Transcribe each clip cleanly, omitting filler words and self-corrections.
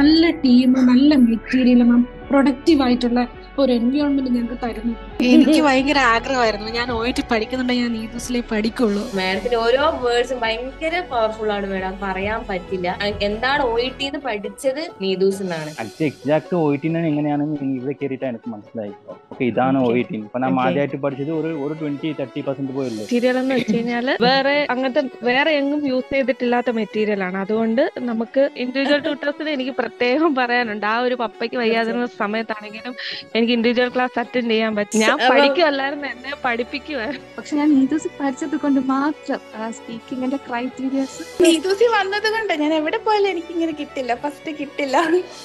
നല്ല ടീം, നല്ല material, productive ആയിട്ടുള്ള ഒരു എൻവയോൺമെന്റ് ഞങ്ങൾക്ക് തരുന്നു. എനിക്ക് ഭയങ്കര ആഗ്രഹമായിരുന്നു, ഞാൻ OIT പഠിക്കുന്നുണ്ടെങ്കിൽ ഞാൻ നീതൂസിലേ പഠിക്കുള്ളൂ. മാഡത്തിന് ഓരോ വേർഡ്സും ഭയങ്കര പവർഫുൾ ആണ് മാഡം, പറയാൻ പറ്റില്ല. എന്താണ് OIT എന്ന് പഠിച്ചത് നീതൂസ് എന്നാണ്. ആക്ച്വലി എക്സാക്ട് OIT എങ്ങനെയാണെന്ന് ഇവിടെ കയറിയിട്ടാണ് എനിക്ക് മനസ്സിലായി. ഓക്കെ, ഇതാണ് ഓക്കെ OIT. ഇപ്പൊ ഞാൻ ആദ്യമായിട്ട് പഠിച്ചത് ഒരു 20-30% പോയുള്ളൂ. മെറ്റീരിയൽ എന്ന് വെച്ച് കഴിഞ്ഞാല് വേറെ എങ്ങും യൂസ് ചെയ്തിട്ടില്ലാത്ത മെറ്റീരിയൽ ആണ്. അതുകൊണ്ട് നമുക്ക് ഇൻഡിവിജ്വൽ ട്യൂട്ടേഴ്സിന് എനിക്ക് പ്രത്യേകം പറയാനുണ്ട്. ആ ഒരു പപ്പയ്ക്ക് വയ്യാതിരുന്ന സമയത്താണെങ്കിലും എനിക്ക് ഇൻഡിവിജ്വൽ ക്ലാസ് അറ്റൻഡ് ചെയ്യാൻ പറ്റും. ഞാൻ പഠിക്കുമല്ലായിരുന്നു, എന്നെ പഠിപ്പിക്കുമായിരുന്നു. പക്ഷെ ഞാൻ നീതൂസി പഠിച്ചത് കൊണ്ട് മാത്രം സ്പീക്കിങ്ങിന്റെ ക്രൈറ്റീരിയസ് നീതൂസി വന്നത് കൊണ്ട് ഞാൻ എവിടെ പോയാലും എനിക്ക് ഇങ്ങനെ കിട്ടില്ല, ഫസ്റ്റ് കിട്ടില്ല.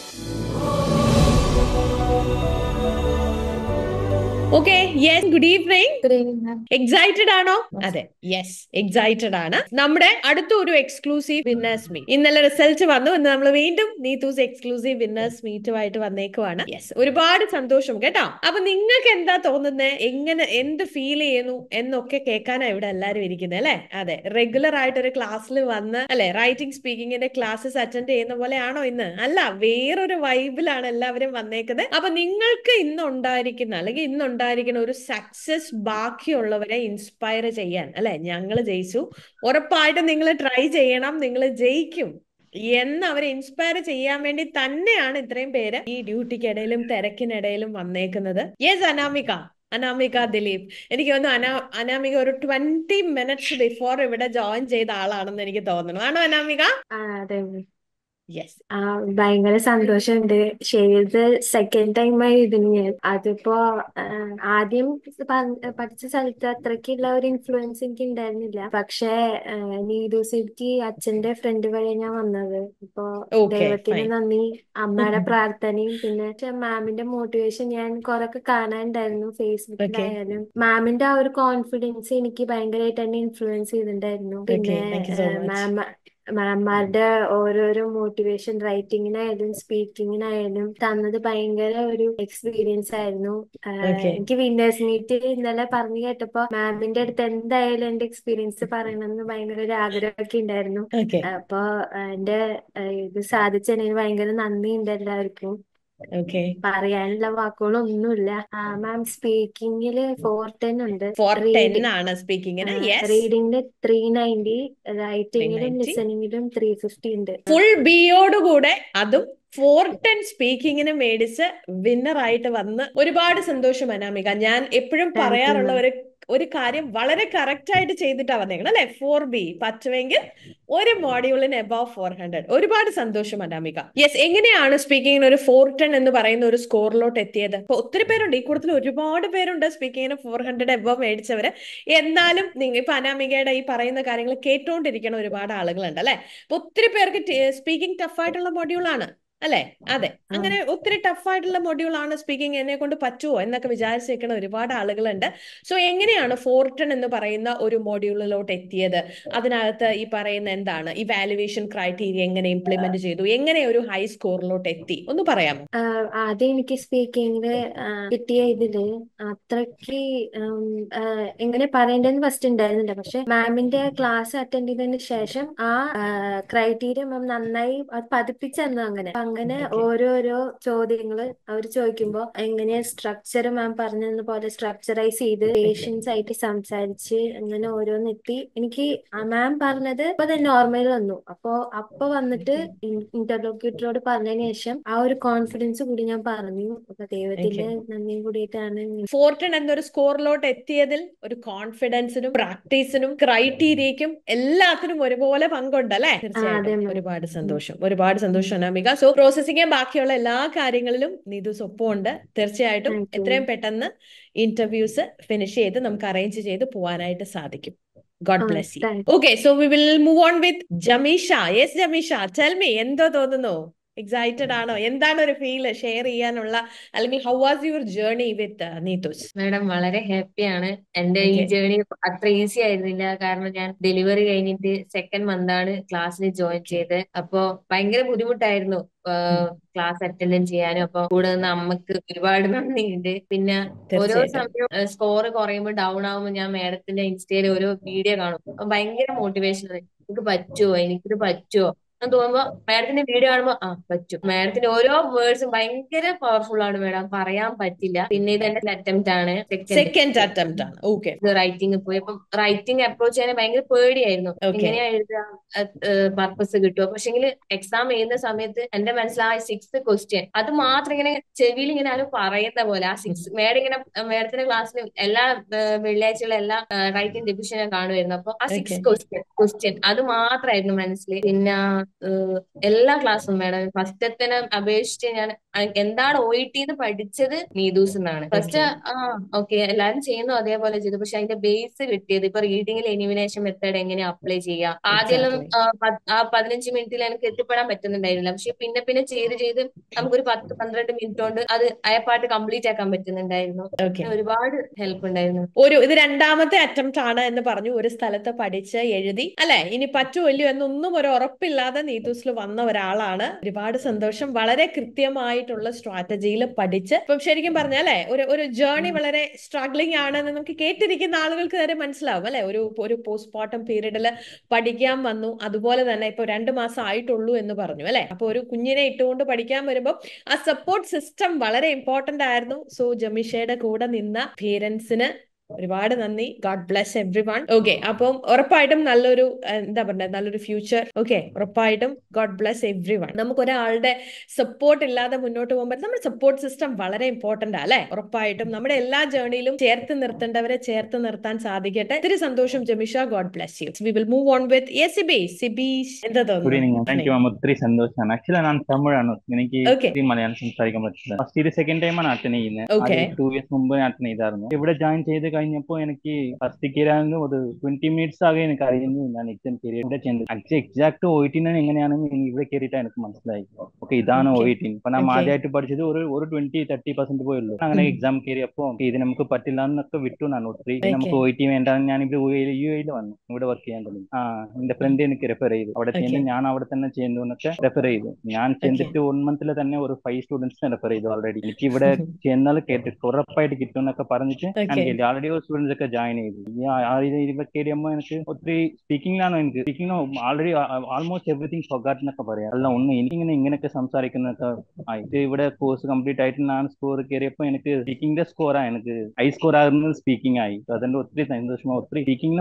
Okay, yes, good evening. Excited ആണോ? അതെ, യെസ്, എക്സൈറ്റഡ് ആണ്. നമ്മുടെ അടുത്ത ഒരു എക്സ്ക്ലൂസീവ് വിന്നേഴ്സ് മീറ്റ് ഇന്നലെ റിസൾട്ട് വന്നു. ഇന്ന് നമ്മൾ വീണ്ടും നീതൂസ് എക്സ്ക്ലൂസീവ് വിന്നേഴ്സ് മീറ്റുമായിട്ട് വന്നേക്കുവാണ്. യെസ്, ഒരുപാട് സന്തോഷം കേട്ടോ. അപ്പൊ നിങ്ങൾക്ക് എന്താ തോന്നുന്നത്, എങ്ങനെ, എന്ത് ഫീൽ ചെയ്യുന്നു എന്നൊക്കെ കേൾക്കാനാണ് ഇവിടെ എല്ലാരും ഇരിക്കുന്നത് അല്ലെ? അതെ, റെഗുലർ ആയിട്ട് ഒരു ക്ലാസ്സിൽ വന്ന് അല്ലെ റൈറ്റിംഗ് സ്പീക്കിങ്ങിന്റെ ക്ലാസ്സസ് അറ്റൻഡ് ചെയ്യുന്ന പോലെയാണോ ഇന്ന്? അല്ല, വേറൊരു വൈബിലാണ് എല്ലാവരും വന്നേക്കുന്നത്. അപ്പൊ നിങ്ങൾക്ക് ഇന്നുണ്ടായിരിക്കുന്ന അല്ലെങ്കിൽ ഇന്നുണ്ടായിരിക്കുന്ന ഒരു സക്സസ് ബാക്കിയുള്ളവരെ ഇൻസ്പയർ ചെയ്യാൻ അല്ലെ, ഞങ്ങൾ ജയിച്ചു, ഉറപ്പായിട്ടും നിങ്ങൾ ട്രൈ ചെയ്യണം, നിങ്ങൾ ജയിക്കും എന്ന് അവരെ ഇൻസ്പയർ ചെയ്യാൻ വേണ്ടി തന്നെയാണ് ഇത്രയും പേര് ഈ ഡ്യൂട്ടിക്കിടയിലും തിരക്കിനിടയിലും വന്നേക്കുന്നത്. യെസ്, അനാമിക ദിലീപ്. എനിക്ക് തോന്നുന്നു അനാമിക ഒരു 20 മിനിറ്റ്സ് ബിഫോർ ഇവിടെ ജോയിൻ ചെയ്ത ആളാണെന്ന് എനിക്ക് തോന്നുന്നു. ആണോ അനാമിക? അതെ. യെസ്. ഭയങ്കര സന്തോഷമുണ്ട്. ശരിയത് സെക്കൻഡ് ടൈമായി ഇതിന് ഞാൻ. അതിപ്പോ ആദ്യം പഠിച്ച സ്ഥലത്ത് അത്രയ്ക്കുള്ള ഒരു ഇൻഫ്ലുവൻസ് എനിക്ക് ഉണ്ടായിരുന്നില്ല. പക്ഷെ നീതൂസിക്ക് അച്ഛന്റെ ഫ്രണ്ട് വഴി ഞാൻ വന്നത്. ഇപ്പൊ ദൈവത്തിന് നന്ദി, അമ്മയുടെ പ്രാർത്ഥനയും പിന്നെ മാമിന്റെ മോട്ടിവേഷൻ ഞാൻ കൊറൊക്കെ കാണാനുണ്ടായിരുന്നു ഫേസ്ബുക്കിലായാലും. മാമിന്റെ ആ ഒരു കോൺഫിഡൻസ് എനിക്ക് ഭയങ്കരമായിട്ട് തന്നെ ഇൻഫ്ലുവൻസ് ചെയ്തിട്ടുണ്ടായിരുന്നു. പിന്നെ മാമാരുടെ ഓരോരോ മോട്ടിവേഷൻ റൈറ്റിങ്ങിനായാലും സ്പീക്കിങ്ങിനായാലും തന്നത് ഭയങ്കര ഒരു എക്സ്പീരിയൻസ് ആയിരുന്നു. എനിക്ക് വിന്നേഴ്സ് മീറ്റ് ഇന്നലെ പറഞ്ഞു കേട്ടപ്പോ മാമിന്റെ അടുത്ത് എന്തായാലും എന്റെ എക്സ്പീരിയൻസ് പറയണമെന്ന് ഭയങ്കര ഒരു ആഗ്രഹമൊക്കെ ഉണ്ടായിരുന്നു. അപ്പൊ എന്റെ ഇത് സാധിച്ചതിന് ഭയങ്കര നന്ദിയുണ്ട് എല്ലാവർക്കും. പറയാനുള്ള വാക്കുകളൊന്നുമില്ല. മാം സ്പീക്കിങ്ങില് 410 ഉണ്ട്. റീഡിംഗില് 390, റൈറ്റിംഗിലും ലിസണിങ്ങിലും 350 ഉണ്ട്. ഫുൾ ബിയോടുകൂടെ അതും 410 സ്പീക്കിങ്ങിന് മേടിച്ച് വിന്നർ ആയിട്ട് വന്ന് ഒരുപാട് സന്തോഷം അനാമിക. ഞാൻ എപ്പോഴും പറയാറുള്ള ഒരു കാര്യം വളരെ കറക്റ്റ് ആയിട്ട് ചെയ്തിട്ടാ വന്നേക്കണം അല്ലെ? 4B പറ്റുമെങ്കിൽ ഒരു മോഡ്യൂളിന് എബവ് 400. ഒരുപാട് സന്തോഷം അനാമിക. യെസ്, എങ്ങനെയാണ് സ്പീക്കിങ്ങിന് ഒരു 410 എന്ന് പറയുന്ന ഒരു സ്കോറിലോട്ട് എത്തിയത്? ഇപ്പൊ ഒത്തിരി പേരുണ്ട് ഈ കൂട്ടത്തിൽ, ഒരുപാട് പേരുണ്ട് സ്പീക്കിങ്ങിന് 400 എബവ് മേടിച്ചവര്. എന്നാലും ഇപ്പൊ അനാമികയുടെ ഈ പറയുന്ന കാര്യങ്ങൾ കേട്ടോണ്ടിരിക്കണ ഒരുപാട് ആളുകളുണ്ട് അല്ലെ? അപ്പൊ ഒത്തിരി പേർക്ക് സ്പീക്കിംഗ് ടഫായിട്ടുള്ള മൊഡ്യൂളാണ് അല്ലെ? അതെ, അങ്ങനെ ഒത്തിരി ടഫായിട്ടുള്ള മൊഡ്യൂളാണ് സ്പീക്കിംഗ്, എന്നെ കൊണ്ട് പറ്റുമോ എന്നൊക്കെ വിചാരിച്ച് നിൽക്കുന്ന ഒരുപാട് ആളുകളുണ്ട്. സോ എങ്ങനെയാണ് 410 എന്ന് പറയുന്ന ഒരു മൊഡ്യൂളിലോട്ട് എത്തിയത്? അതിനകത്ത് ഈ പറയുന്ന എന്താണ് ഇവാലുവേഷൻ ക്രൈറ്റീരിയ എങ്ങനെ ഇംപ്ലിമെന്റ് ചെയ്തു? എങ്ങനെ ഒരു ഹൈ സ്കോറിലോട്ട് എത്തി? ഒന്ന് പറയാമോ? ആദ്യം എനിക്ക് സ്പീക്കിങ്ങില് കിട്ടിയ ഇതില് അത്രയ്ക്ക് എങ്ങനെ പറയേണ്ടതെന്ന് ഫസ്റ്റ് ഉണ്ടായിരുന്നില്ല. പക്ഷെ മാമിന്റെ ക്ലാസ് അറ്റൻഡ് ചെയ്തതിന് ശേഷം ആ ക്രൈറ്റീരിയ മാം നന്നായി പതിപ്പിച്ചു തന്നു. അങ്ങനെ ഓരോരോ ചോദ്യങ്ങള് അവർ ചോദിക്കുമ്പോ എങ്ങനെയാ സ്ട്രക്ചർ മാം പറഞ്ഞ പോലെ സ്ട്രക്ചറൈസ് ചെയ്ത് പേഷ്യൻസ് ആയിട്ട് സംസാരിച്ച് അങ്ങനെ ഓരോന്നെത്തി. എനിക്ക് മാം പറഞ്ഞത് ഇപ്പൊ തന്നെ നോർമൽ വന്നു. അപ്പൊ വന്നിട്ട് ഇന്റർലോക്യൂട്ടറോട് പറഞ്ഞതിന് ശേഷം ആ ഒരു കോൺഫിഡൻസ് കൂടി ഞാൻ പറഞ്ഞു. അപ്പൊ ദൈവത്തിന്റെ നന്ദിയും കൂടിയിട്ടാണ് 410 എന്നൊരു സ്കോറിലോട്ട് എത്തിയതിൽ ഒരു കോൺഫിഡൻസിനും പ്രാക്ടീസിനും ക്രൈറ്റീരിയക്കും എല്ലാത്തിനും ഒരുപോലെ പങ്കുണ്ട് അല്ലെ? തീർച്ചയായിട്ടും ഒരുപാട് സന്തോഷം അനാമിക. സോ പ്രോസസിംഗ് ബാക്കിയുള്ള എല്ലാ കാര്യങ്ങളിലും നീതൂസ് ഒപ്പമുണ്ട്. തീർച്ചയായിട്ടും എത്രയും പെട്ടെന്ന് ഇന്റർവ്യൂസ് ഫിനിഷ് ചെയ്ത് നമുക്ക് അറേഞ്ച് ചെയ്ത് പോവാനായിട്ട് സാധിക്കും. God bless you. Okay, so we will move on with Jamisha. Yes, Jamisha, tell me, എന്തോ തോന്നുന്നു? എക്സൈറ്റഡ് ആണോ? എന്താണ് ഒരു ഫീല് ഷെയർ ചെയ്യാനുള്ള, അല്ലെങ്കിൽ how was your journey with Neethu's? Madam വളരെ ഹാപ്പിയാണ്. എന്റെ ഈ ജേർണി അത്ര ഈസി ആയിരുന്നില്ല. കാരണം ഞാൻ ഡെലിവറി കഴിഞ്ഞിട്ട് സെക്കൻഡ് മന്താണ് ക്ലാസ്സിൽ ജോയിൻ ചെയ്ത്. അപ്പൊ ഭയങ്കര ബുദ്ധിമുട്ടായിരുന്നു ക്ലാസ് അറ്റൻഡ് ചെയ്യാനും. അപ്പൊ കൂടെ നിന്ന് അമ്മക്ക് ഒരുപാട് നന്ദിയുണ്ട്. പിന്നെ ഓരോ സമയവും സ്കോർ കുറയുമ്പോൾ ഡൗൺ ആകുമ്പോൾ ഞാൻ മാഡത്തിന്റെ ഇൻസ്റ്റയിൽ ഓരോ വീഡിയോ കാണും. അപ്പൊ ഭയങ്കര മോട്ടിവേഷൻ, എനിക്ക് പറ്റുമോ, എനിക്കിത് പറ്റുമോ, എന്ന് തോന്നുമ്പോ മാഡത്തിന്റെ വീഡിയോ കാണുമ്പോ പറ്റും. മാഡത്തിന്റെ ഓരോ വേർഡ്സും ഭയങ്കര പവർഫുൾ ആണ് മാഡം, പറയാൻ പറ്റില്ല. പിന്നെ ഇത് എന്റെ അറ്റംപ്റ്റ് ആണ്, സെക്കൻഡ് അറ്റംപ്റ്റ് ആണ്. ഓക്കെ. റൈറ്റിംഗ് പോയി. അപ്പം റൈറ്റിംഗ് അപ്രോച്ച് ചെയ്യാൻ ഭയങ്കര പേടിയായിരുന്നു. ഓക്കെ. എങ്ങനെയാ എഴുതുക, പർപ്പസ് കിട്ടുമോ? പക്ഷെങ്കിൽ എക്സാം എഴുതുന്ന സമയത്ത് എന്റെ മനസ്സിൽ ആ 6th ക്വസ്റ്റ്യൻ അത് മാത്രം ഇങ്ങനെ ചെവിയിൽ ഇങ്ങനെ ആരും പറയുന്ന പോലെ ആ 6 മാഡം ഇങ്ങനെ മാഡത്തിന്റെ ക്ലാസ്സിൽ എല്ലാ വെള്ളിയാഴ്ചകളും എല്ലാ റൈറ്റിംഗ് ഡിവിഷൻ ഞാൻ കാണുമായിരുന്നു. അപ്പൊ ആ 6 ക്വസ്റ്റ്യൻ അത് മാത്രമായിരുന്നു മനസ്സിൽ. പിന്നെ എല്ലാ ക്ലാസ്സും മാഡം ഫസ്റ്റത്തിനെ അപേക്ഷിച്ച് ഞാൻ എന്താണ് OET എന്ന് പഠിച്ചത് നീതൂസ് എന്നാണ്. ഫസ്റ്റ് ഓക്കെ എല്ലാരും ചെയ്യുന്നു അതേപോലെ ചെയ്തു. പക്ഷെ അതിന്റെ ബേസ് കിട്ടിയത് ഇപ്പൊ റീഡിംഗിൽ എലിമിനേഷൻ മെത്തേഡ് എങ്ങനെ അപ്ലൈ ചെയ്യാം. ആദ്യം ആ 15 മിനിറ്റിൽ എനിക്ക് എത്തിപ്പെടാൻ പറ്റുന്നുണ്ടായിരുന്നില്ല. പക്ഷെ പിന്നെ പിന്നെ ചെയ്ത് നമുക്കൊരു 10-12 മിനിറ്റ് കൊണ്ട് അത് അയപ്പാട്ട് കംപ്ലീറ്റ് ആക്കാൻ പറ്റുന്നുണ്ടായിരുന്നു. ഒരുപാട് ഹെൽപ്പ് ഉണ്ടായിരുന്നു. ഇത് രണ്ടാമത്തെ അറ്റംപ്റ്റ് ആണ് എന്ന് പറഞ്ഞു. ഒരു സ്ഥലത്ത് പഠിച്ച് എഴുതി അല്ലെ, ഇനി പറ്റുമല്ലോ എന്നൊന്നും ഒരു ഉറപ്പില്ലാതെ നീതൂസിൽ വന്ന ഒരാളാണ്. ഒരുപാട് സന്തോഷം. വളരെ കൃത്യമായിട്ടുള്ള സ്ട്രാറ്റജിയിൽ പഠിച്ച് ഇപ്പം ശരിക്കും പറഞ്ഞാലേ ഒരു ജേർണി വളരെ സ്ട്രഗ്ലിംഗ് ആണെന്ന് നമുക്ക് കേട്ടിരിക്കുന്ന ആളുകൾക്ക് വരെ മനസ്സിലാവും അല്ലെ. ഒരു പോസ്റ്റ്മോർട്ടം പീരീഡിൽ പഠിക്കാൻ വന്നു. അതുപോലെ തന്നെ ഇപ്പൊ 2 മാസം ആയിട്ടുള്ളൂ എന്ന് പറഞ്ഞു അല്ലെ. അപ്പൊ ഒരു കുഞ്ഞിനെ ഇട്ടുകൊണ്ട് പഠിക്കാൻ വരുമ്പോൾ ആ സപ്പോർട്ട് സിസ്റ്റം വളരെ ഇമ്പോർട്ടന്റ് ആയിരുന്നു. സോ ജമിഷയുടെ കൂടെ നിന്ന പേരൻസിന് ഒരുപാട് നന്ദി. God bless everyone. Okay. അപ്പം ഉറപ്പായിട്ടും നല്ലൊരു എന്താ പറയുക, നല്ലൊരു ഫ്യൂച്ചർ. ഓക്കെ, ഉറപ്പായിട്ടും ഗോഡ് ബ്ലെസ് എവ്രി വൺ. നമുക്ക് ഒരാളുടെ സപ്പോർട്ട് ഇല്ലാതെ മുന്നോട്ട് പോകുമ്പോൾ നമ്മുടെ സപ്പോർട്ട് സിസ്റ്റം വളരെ ഇമ്പോർട്ടന്റ് അല്ലെ. ഉറപ്പായിട്ടും നമ്മുടെ എല്ലാ ജേർണിയിലും ചേർത്ത് നിർത്തേണ്ടവരെ ചേർത്ത് നിർത്താൻ സാധിക്കട്ടെ. ഒത്തിരി സന്തോഷം Jamisha. God bless you. We will move on with Sibi. എന്താ തോന്നുന്നു? Thank you ma'am. ഒത്തിരി സന്തോഷമാണ്. ആക്ച്വലി ഞാൻ തമിഴാണ്, എനിക്ക് മലയാളം സംസാരിക്കാൻ പറ്റില്ല. ഫസ്റ്റ് ഇത് സെക്കൻഡ് ടൈമാണ് അറ്റൻഡ് ചെയ്യുന്നത്. 2 ഇയേഴ്സ് മുമ്പ് ഞാൻ അറ്റൻഡ് ചെയ്തായിരുന്നു. ഇവിടെ ജോയിൻ ചെയ്ത് കഴിഞ്ഞപ്പോ എനിക്ക് ഫസ്റ്റ് കയറാൻ ഒരു 20 മിനിറ്റ്സ് ആകെ എനിക്ക് അറിയുന്നു ഞാൻ എക്സാം കയറി ഇവിടെ ചെയ്യുന്നത്. ആക്ച്വലി എക്സാക്ട് OET എങ്ങനെയാണെന്ന് ഇവിടെ കയറിയിട്ട് എനിക്ക് മനസ്സിലായി. ഓക്കെ, ഇതാണ് OET. ഇപ്പൊ ഞാൻ ആദ്യമായിട്ട് പഠിച്ചത് ഒരു 20-30% പോയുള്ളൂ. അങ്ങനെ എക്സാം കയറിയപ്പോ ഇത് നമുക്ക് പറ്റില്ല എന്നൊക്കെ വിട്ടു. ഞാൻ ഒത്തിരി നമുക്ക് OET വേണ്ടാന്ന് ഞാൻ ഇവിടെ UAE വന്നു ഇവിടെ വർക്ക് ചെയ്യാൻ തുടങ്ങി. എന്റെ ഫ്രണ്ട് എനിക്ക് റെഫർ ചെയ്തു. അവിടെ ചെയ്യുന്നത് ഞാൻ അവിടെ തന്നെ ചെയ്യുന്നു എന്നൊക്കെ റെഫർ ചെയ്തു. ഞാൻ ചെയ്തിട്ട് 1 മന്തിൽ തന്നെ ഒരു 5 സ്റ്റുഡൻസിനെ റെഫർ ചെയ്തു ഓൾറെഡി. എനിക്ക് ഇവിടെ ചെയ്യുന്നത് കേട്ടിട്ട് ഉറപ്പായിട്ട് കിട്ടും എന്നൊക്കെ പറഞ്ഞിട്ട് ഞാൻ ഓൾറെഡി സ്റ്റുഡൻസ് ഒക്കെ ജോയിൻ ചെയ്തു. ഇവിടെ കയറിയുമ്പോൾ എനിക്ക് ഒത്തിരി സ്പീക്കിംഗിലാണ്. എനിക്ക് speaking already almost everything forgot എന്നൊക്കെ പറയാം. അല്ല ഒന്നും എനിക്കിങ്ങനെ ഇങ്ങനെയൊക്കെ സംസാരിക്കുന്നൊക്കെ ആയിട്ട് ഇവിടെ കോഴ്സ് കംപ്ലീറ്റ് ആയിട്ട് ഞാൻ സ്കോർ കയറിയപ്പോൾ എനിക്ക് സ്പീക്കിംഗിന്റെ സ്കോറാ എനിക്ക് ഹൈ സ്കോർ ആകുന്നത് സ്പീക്കിംഗ് ആയി. അതിന്റെ ഒത്തിരി സന്തോഷമോ. ഒത്തിരി സ്പീക്കിംഗിന്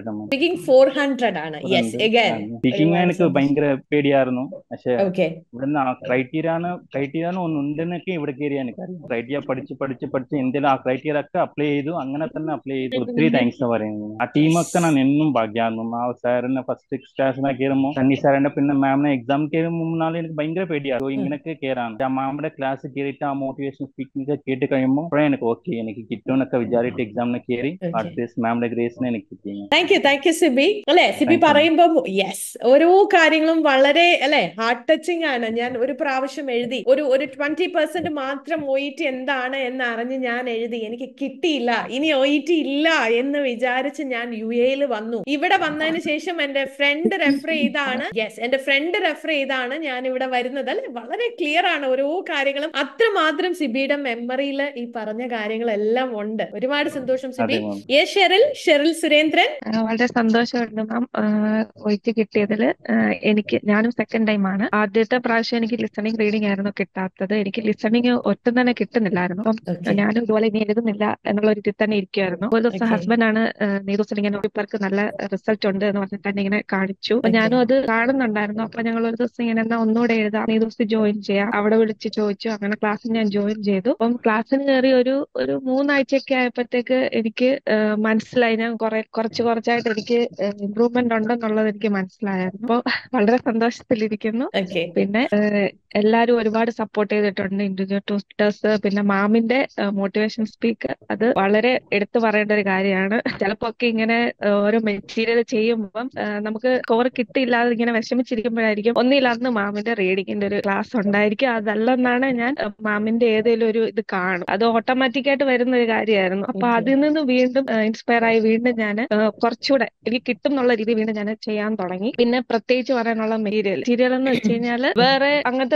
400 ആണ്. സ്പീക്കിംഗ് എനിക്ക് ഭയങ്കര പേടിയായിരുന്നു. പക്ഷെ ഇവിടുന്ന് ക്രൈറ്റീരിയ ഒന്നുണ്ടെന്നൊക്കെ ഇവിടെ കയറിയാൽ എനിക്കറിയാം. ക്രൈറ്റീരിയ പഠിച്ച് എന്തെങ്കിലും ആ ക്രൈറ്റീരിയ ഒക്കെ അപ്ലൈ ചെയ്തു. അങ്ങനെ തന്നെ അപ്ലൈ ചെയ്തു. ഒത്തിരി താങ്ക്സ് പറയുന്നത്. ആ ടീമൊക്കെ ഞാൻ എന്നും ഭാഗ്യായിരുന്നു. ആ സാറിനെ ഫസ്റ്റ് ക്ലാസ്സിനെ കയറുമ്പോൾ സണ്ണി സാറിന്റെ പിന്നെ മാമിനെ എക്സാം കയറുമ്പോൾ എനിക്ക് ഭയങ്കര പേടിയായിരുന്നു. ഇങ്ങനെയൊക്കെ കയറാണ്. ആ മാമിന്റെ ക്ലാസ് കയറിയിട്ട് ആ മോട്ടിവേഷൻ സ്പീക്കിംഗ് ഒക്കെ കേട്ട് കഴിയുമ്പോൾ എനിക്ക് ഓക്കെ എനിക്ക് കിട്ടുമെന്നൊക്കെ വിചാരിച്ചിട്ട് എക്സാമിനെ കയറി. മാമിന്റെ ഗ്രേസിനെ എനിക്ക് കിട്ടി. Thank you Sibi. അല്ലെ, സിബി പറയുമ്പോ യെസ് ഓരോ കാര്യങ്ങളും വളരെ അല്ലെ ഹാർട്ട് ടച്ചിങ് ആണ്. ഞാൻ ഒരു പ്രാവശ്യം എഴുതി ഒരു 20% മാത്രം OET എന്താണ് എന്ന് അറിഞ്ഞ് ഞാൻ എഴുതി. എനിക്ക് കിട്ടിയില്ല. ഇനി OET ഇല്ല എന്ന് വിചാരിച്ച് ഞാൻ UAE വന്നു. ഇവിടെ വന്നതിന് ശേഷം എന്റെ ഫ്രണ്ട് റെഫർ ചെയ്താണ് ഞാൻ ഇവിടെ വരുന്നത്. അല്ലെ, വളരെ ക്ലിയർ ആണ് ഓരോ കാര്യങ്ങളും. അത്രമാത്രം സിബിയുടെ മെമ്മറിയിൽ ഈ പറഞ്ഞ കാര്യങ്ങളെല്ലാം ഉണ്ട്. ഒരുപാട് സന്തോഷം സിബി. ഷെറിൽ സുരേന്ദ്രൻ. വളരെ സന്തോഷമുണ്ട് മാം OET കിട്ടിയതിൽ. ഞാനും സെക്കൻഡ് ടൈം ആണ്. ആദ്യത്തെ പ്രാവശ്യം എനിക്ക് ലിസണിങ് റീഡിംഗ് ആയിരുന്നു കിട്ടാത്തത്. എനിക്ക് ലിസണിങ് ഒട്ടും തന്നെ കിട്ടുന്നില്ലായിരുന്നു. അപ്പം ഞാനും ഇതുപോലെ ഇനി എഴുതുന്നില്ല എന്നുള്ള ഒരു ഇതിൽ തന്നെ ഇരിക്കുമായിരുന്നു. ഒരു ദിവസം ഹസ്ബൻഡ് ആണ് നീതൂസിൽ ഇങ്ങനെ പേപ്പർക്ക് നല്ല റിസൾട്ട് ഉണ്ട് എന്ന് പറഞ്ഞിട്ട് തന്നെ ഇങ്ങനെ കാണിച്ചു. അപ്പൊ ഞാനും അത് കാണുന്നുണ്ടായിരുന്നു. അപ്പൊ ഞങ്ങൾ ഒരു ദിവസം ഇങ്ങനെ എന്നാ ഒന്നുകൂടെ എഴുതാം, നീതൂസ് ജോയിൻ ചെയ്യാം. അവിടെ വിളിച്ച് ചോദിച്ചു. അങ്ങനെ ക്ലാസ്സിൽ ഞാൻ ജോയിൻ ചെയ്തു. അപ്പം ക്ലാസ്സിന് കയറി ഒരു 3 ആഴ്ചയൊക്കെ ആയപ്പോഴത്തേക്ക് എനിക്ക് മനസ്സിലായി ഞാൻ കുറച്ചായിട്ട് എനിക്ക് ഇമ്പ്രൂവ്മെന്റ് ഉണ്ടെന്നുള്ളത് എനിക്ക് മനസ്സിലായിരുന്നു. അപ്പൊ വളരെ സന്തോഷത്തിലിരിക്കുന്നു. പിന്നെ എല്ലാരും ഒരുപാട് സപ്പോർട്ട് ചെയ്തിട്ടുണ്ട്. ഇൻഡിവിജ്വൽ ട്യൂട്ടേഴ്സ്, പിന്നെ മാമിന്റെ മോട്ടിവേഷൻ സ്പീക്കർ, അത് വളരെ എടുത്തു പറയേണ്ട ഒരു കാര്യമാണ്. ചിലപ്പോ ഒക്കെ ഇങ്ങനെ ഓരോ മെറ്റീരിയൽ ചെയ്യുമ്പം നമുക്ക് സ്കോർ കിട്ടിയില്ലാതെ ഇങ്ങനെ വിഷമിച്ചിരിക്കുമ്പോഴായിരിക്കും ഒന്നിൽ അന്ന് മാമിന്റെ റീഡിങ്ങിന്റെ ഒരു ക്ലാസ് ഉണ്ടായിരിക്കും. അതല്ലെന്നാണ് ഞാൻ മാമിന്റെ ഏതെങ്കിലും ഒരു ഇത് കാണും. അത് ഓട്ടോമാറ്റിക് ആയിട്ട് വരുന്ന ഒരു കാര്യമായിരുന്നു. അപ്പൊ അതിൽ നിന്ന് വീണ്ടും ഇൻസ്പയർ ആയി വീണ്ടും ഞാൻ കുറച്ചുകൂടെ എനിക്ക് കിട്ടും എന്നുള്ള രീതി വീണ്ടും ഞാൻ ചെയ്യാൻ തുടങ്ങി. പിന്നെ പ്രത്യേകിച്ച് പറയാനുള്ള മെറ്റീരിയൽ എന്ന് വെച്ച് കഴിഞ്ഞാൽ വേറെ അങ്ങനത്തെ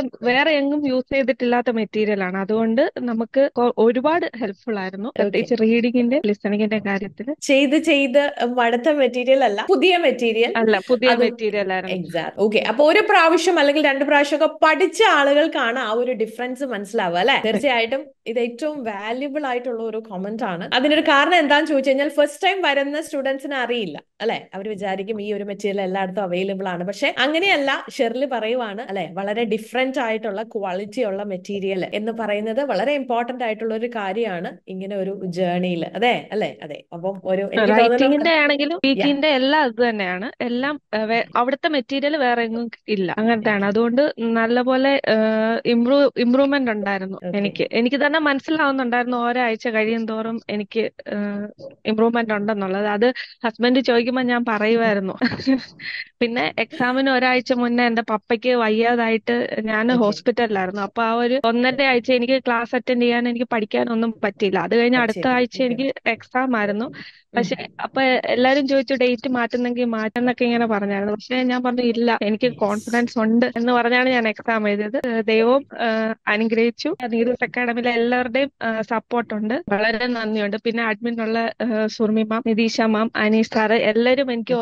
വേറെ എങ്ങും യൂസ് ചെയ്തിട്ടില്ലാത്ത മെറ്റീരിയൽ ആണ്. അതുകൊണ്ട് നമുക്ക് ഒരുപാട് ഹെൽപ്ഫുൾ ആയിരുന്നു, പ്രത്യേകിച്ച് റീഡിങ്ങിന്റെ ലിസണിങ്ങിന്റെ കാര്യത്തിൽ. ചെയ്ത് മടുത്ത മെറ്റീരിയൽ അല്ല, പുതിയ മെറ്റീരിയൽ അല്ല, പുതിയ അതും മെറ്റീരിയൽ ആയിരുന്നു. എക്സാക്ട്. ഓക്കെ, അപ്പൊ ഒരു പ്രാവശ്യം അല്ലെങ്കിൽ 2 പ്രാവശ്യമൊക്കെ പഠിച്ച ആളുകൾക്കാണ് ആ ഒരു ഡിഫറൻസ് മനസ്സിലാവുക അല്ലെ? തീർച്ചയായിട്ടും ഇത് ഏറ്റവും വാല്യുബിൾ ആയിട്ടുള്ള ഒരു കമന്റ് ആണ്. അതിനൊരു കാരണം എന്താണെന്ന് ചോദിച്ചു കഴിഞ്ഞാൽ ഫസ്റ്റ് ടൈം വരുന്ന സ്റ്റുഡൻസിന് അറിയില്ല അല്ലെ, അവർ വിചാരിക്കും ഈ ഒരു മെറ്റീരിയൽ എല്ലായിടത്തും അവൈലബിൾ ആണ്. പക്ഷെ അങ്ങനെയല്ല, ഷെർലി പറയുവാണ് അല്ലെ, വളരെ ഡിഫറെന്റ് ആയിട്ടുള്ള ക്വാളിറ്റി ഉള്ള മെറ്റീരിയൽ എന്ന് പറയുന്നത് വളരെ ഇമ്പോർട്ടന്റ് ആയിട്ടുള്ള ഒരു കാര്യമാണ് ഇങ്ങനെ ഒരു ജേർണിയിൽ. അതെ അല്ലെ? അതെ. അപ്പം എനിക്ക് തോന്നുന്നു റൈറ്റിംഗിന്റെ ആണെങ്കിലും സ്പീക്കിങ്ങിന്റെ എല്ലാം ഇത് തന്നെയാണ്. എല്ലാം അവിടുത്തെ മെറ്റീരിയൽ വേറെ എങ്ങും ഇല്ല, അങ്ങനത്തെയാണ്. അതുകൊണ്ട് നല്ലപോലെ ഇമ്പ്രൂവ്മെന്റ് ഉണ്ടായിരുന്നു. എനിക്ക് തന്നെ മനസ്സിലാവുന്നുണ്ടായിരുന്നു ഒരാഴ്ച കഴിയും തോറും എനിക്ക് ഇമ്പ്രൂവ്മെന്റ് ഉണ്ടെന്നുള്ളത്. അത് ഹസ്ബൻഡ് ചോദിക്കുമ്പോൾ ഞാൻ പറയുമായിരുന്നു. പിന്നെ എക്സാമിന് ഒരാഴ്ച മുന്നേ എന്റെ പപ്പയ്ക്ക് വയ്യാതായിട്ട് ഞാൻ ഹോസ്പിറ്റലിലായിരുന്നു. അപ്പൊ ആ ഒരു 1.5 ആഴ്ച എനിക്ക് ക്ലാസ് അറ്റൻഡ് ചെയ്യാൻ, എനിക്ക് പഠിക്കാനൊന്നും പറ്റിയില്ല. അത് കഴിഞ്ഞ് അടുത്ത ആഴ്ച എനിക്ക് എക്സാം ആയിരുന്നു. പക്ഷെ അപ്പൊ എല്ലാരും ചോദിച്ചു ഡേറ്റ് മാറ്റുന്നെങ്കിൽ മാറ്റുന്നൊക്കെ ഇങ്ങനെ പറഞ്ഞായിരുന്നു. പക്ഷെ ഞാൻ പറഞ്ഞു ഇല്ല, എനിക്ക് കോൺഫിഡൻസ് ഉണ്ട് എന്ന് പറഞ്ഞാണ് ഞാൻ എക്സാം എഴുതിയത്. ദൈവവും അനുഗ്രഹിച്ചു. നീരൂസ് അക്കാഡമിയിലെ എല്ലാവരുടെയും സപ്പോർട്ട് ഉണ്ട്, വളരെ നന്ദിയുണ്ട്. പിന്നെ അഡ്മിനുള്ള Surmi ma'am, Nitisha ma'am, Anees sir, എല്ലാവരും എനിക്ക്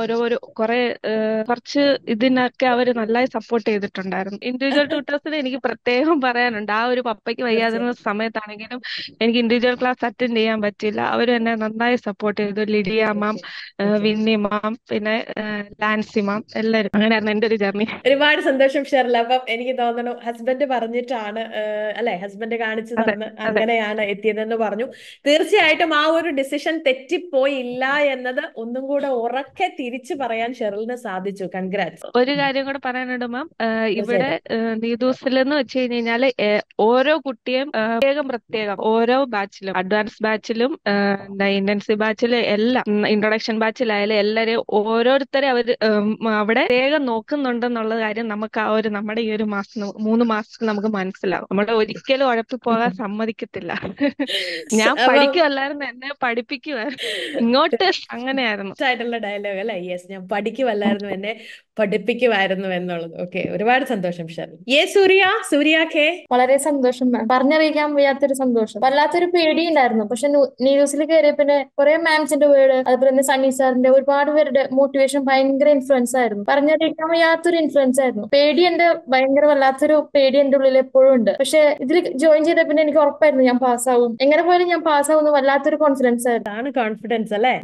കുറച്ച് ഇതിനൊക്കെ അവർ നന്നായി സപ്പോർട്ട് ചെയ്തിട്ടുണ്ടായിരുന്നു. ഇൻഡിവിജ്വൽ ട്യൂട്ടേഴ്സിന് എനിക്ക് പ്രത്യേകം പറയാനുണ്ട്. ആ ഒരു പപ്പയ്ക്ക് വയ്യാതിരുന്ന സമയത്താണെങ്കിലും എനിക്ക് ഇൻഡിവിജ്വൽ ക്ലാസ് അറ്റൻഡ് ചെയ്യാൻ പറ്റില്ല. അവരും എന്നെ നന്നായി സപ്പോർട്ട് ചെയ്തു. ലിഡിയ മാം, വിന്നി മാം, പിന്നെ ലാൻസി മാം, എല്ലാവരും. അങ്ങനെയായിരുന്നു എന്റെ ഒരു ജേർണി. ഒരുപാട് സന്തോഷം ഷെർല. അപ്പം എനിക്ക് തോന്നുന്നു ഹസ്ബൻഡ് പറഞ്ഞിട്ടാണ് അല്ലെ, ഹസ്ബൻഡ് കാണിച്ചു തന്ന് അങ്ങനെയാണ് എത്തിയതെന്ന് പറഞ്ഞു. തീർച്ചയായിട്ടും ആ ഒരു ഡിസിഷൻ തെറ്റിപ്പോയില്ല എന്നത് ഒന്നും കൂടെ ഉറക്കെ തിരിച്ചു പറയാൻ ഷെറിലിന് സാധിച്ചു. കൺഗ്രാറ്റ്സ്. ഒരു കാര്യം കൂടെ പറയാനുണ്ട് മാം. ഇവിടെ നീതൂസിൽ എന്ന് വെച്ച് കഴിഞ്ഞാല് ഓരോ കുട്ടിയും പ്രത്യേകം ഓരോ ബാച്ചിലും, അഡ്വാൻസ് ബാച്ചിലും ഇന്റൻസീവ് ബാച്ചിലും എല്ലാം, ഇൻട്രൊഡക്ഷൻ ബാച്ചിലായാലും എല്ലാരെയും ഓരോരുത്തരെ അവിടെ പ്രത്യേകം നോക്കുന്നുണ്ടെന്നുള്ള കാര്യം നമുക്ക് ആ ഒരു നമ്മുടെ ഈ ഒരു 3 മാസത്തിൽ നമുക്ക് മനസ്സിലാവും. നമ്മളെ ഒരിക്കലും ഉഴപ്പി പോകാൻ സമ്മതിക്കത്തില്ല. ഞാൻ പഠിക്കുമല്ലായിരുന്നു, എന്നെ പഠിപ്പിക്കുമായിരുന്നു. ഇങ്ങോട്ട് അങ്ങനെയായിരുന്നു ആയിട്ടുള്ള ഡയലോഗ് അല്ലെ? യെസ്, ഞാൻ പഠിക്കുമല്ലായിരുന്നു, എന്നെ പഠിപ്പിക്കുമായിരുന്നു എന്നുള്ളത്. ഓക്കെ, ഒരുപാട് സന്തോഷം ഷെർലി. സൂര്യ കെ. വളരെ സന്തോഷം മാം, പറഞ്ഞറിയിക്കാൻ വയ്യാത്തൊരു സന്തോഷം. വല്ലാത്തൊരു പേടി ഉണ്ടായിരുന്നു. പക്ഷെ ന്യൂസിൽ കയറിയ പിന്നെ കുറെ മാംസിന്റെ വേർഡ്, അതുപോലെ തന്നെ സണ്ണി സാറിന്റെ ഒരുപാട് പേരുടെ മോട്ടിവേഷൻ ഭയങ്കര ഇൻഫ്ലുവൻസ് ആയിരുന്നു. പറഞ്ഞറിയിക്കാൻ വയ്യാത്തൊരു ഇൻഫ്ലുവൻസ് ആയിരുന്നു. പേടി ഭയങ്കര വല്ലാത്തൊരു പേടി എന്റെ ഉള്ളിൽ എപ്പോഴും ഉണ്ട്. പക്ഷെ ഇതിൽ ജോയിൻ ചെയ്ത പിന്നെ എനിക്ക് ഉറപ്പായിരുന്നു ഞാൻ പാസ്സാവും, എങ്ങനെ പോയാലും ഞാൻ പാസ്സാവും. വല്ലാത്തൊരു കോൺഫിഡൻസ് ആയിരുന്നു. കോൺഫിഡൻസ് അല്ലേ?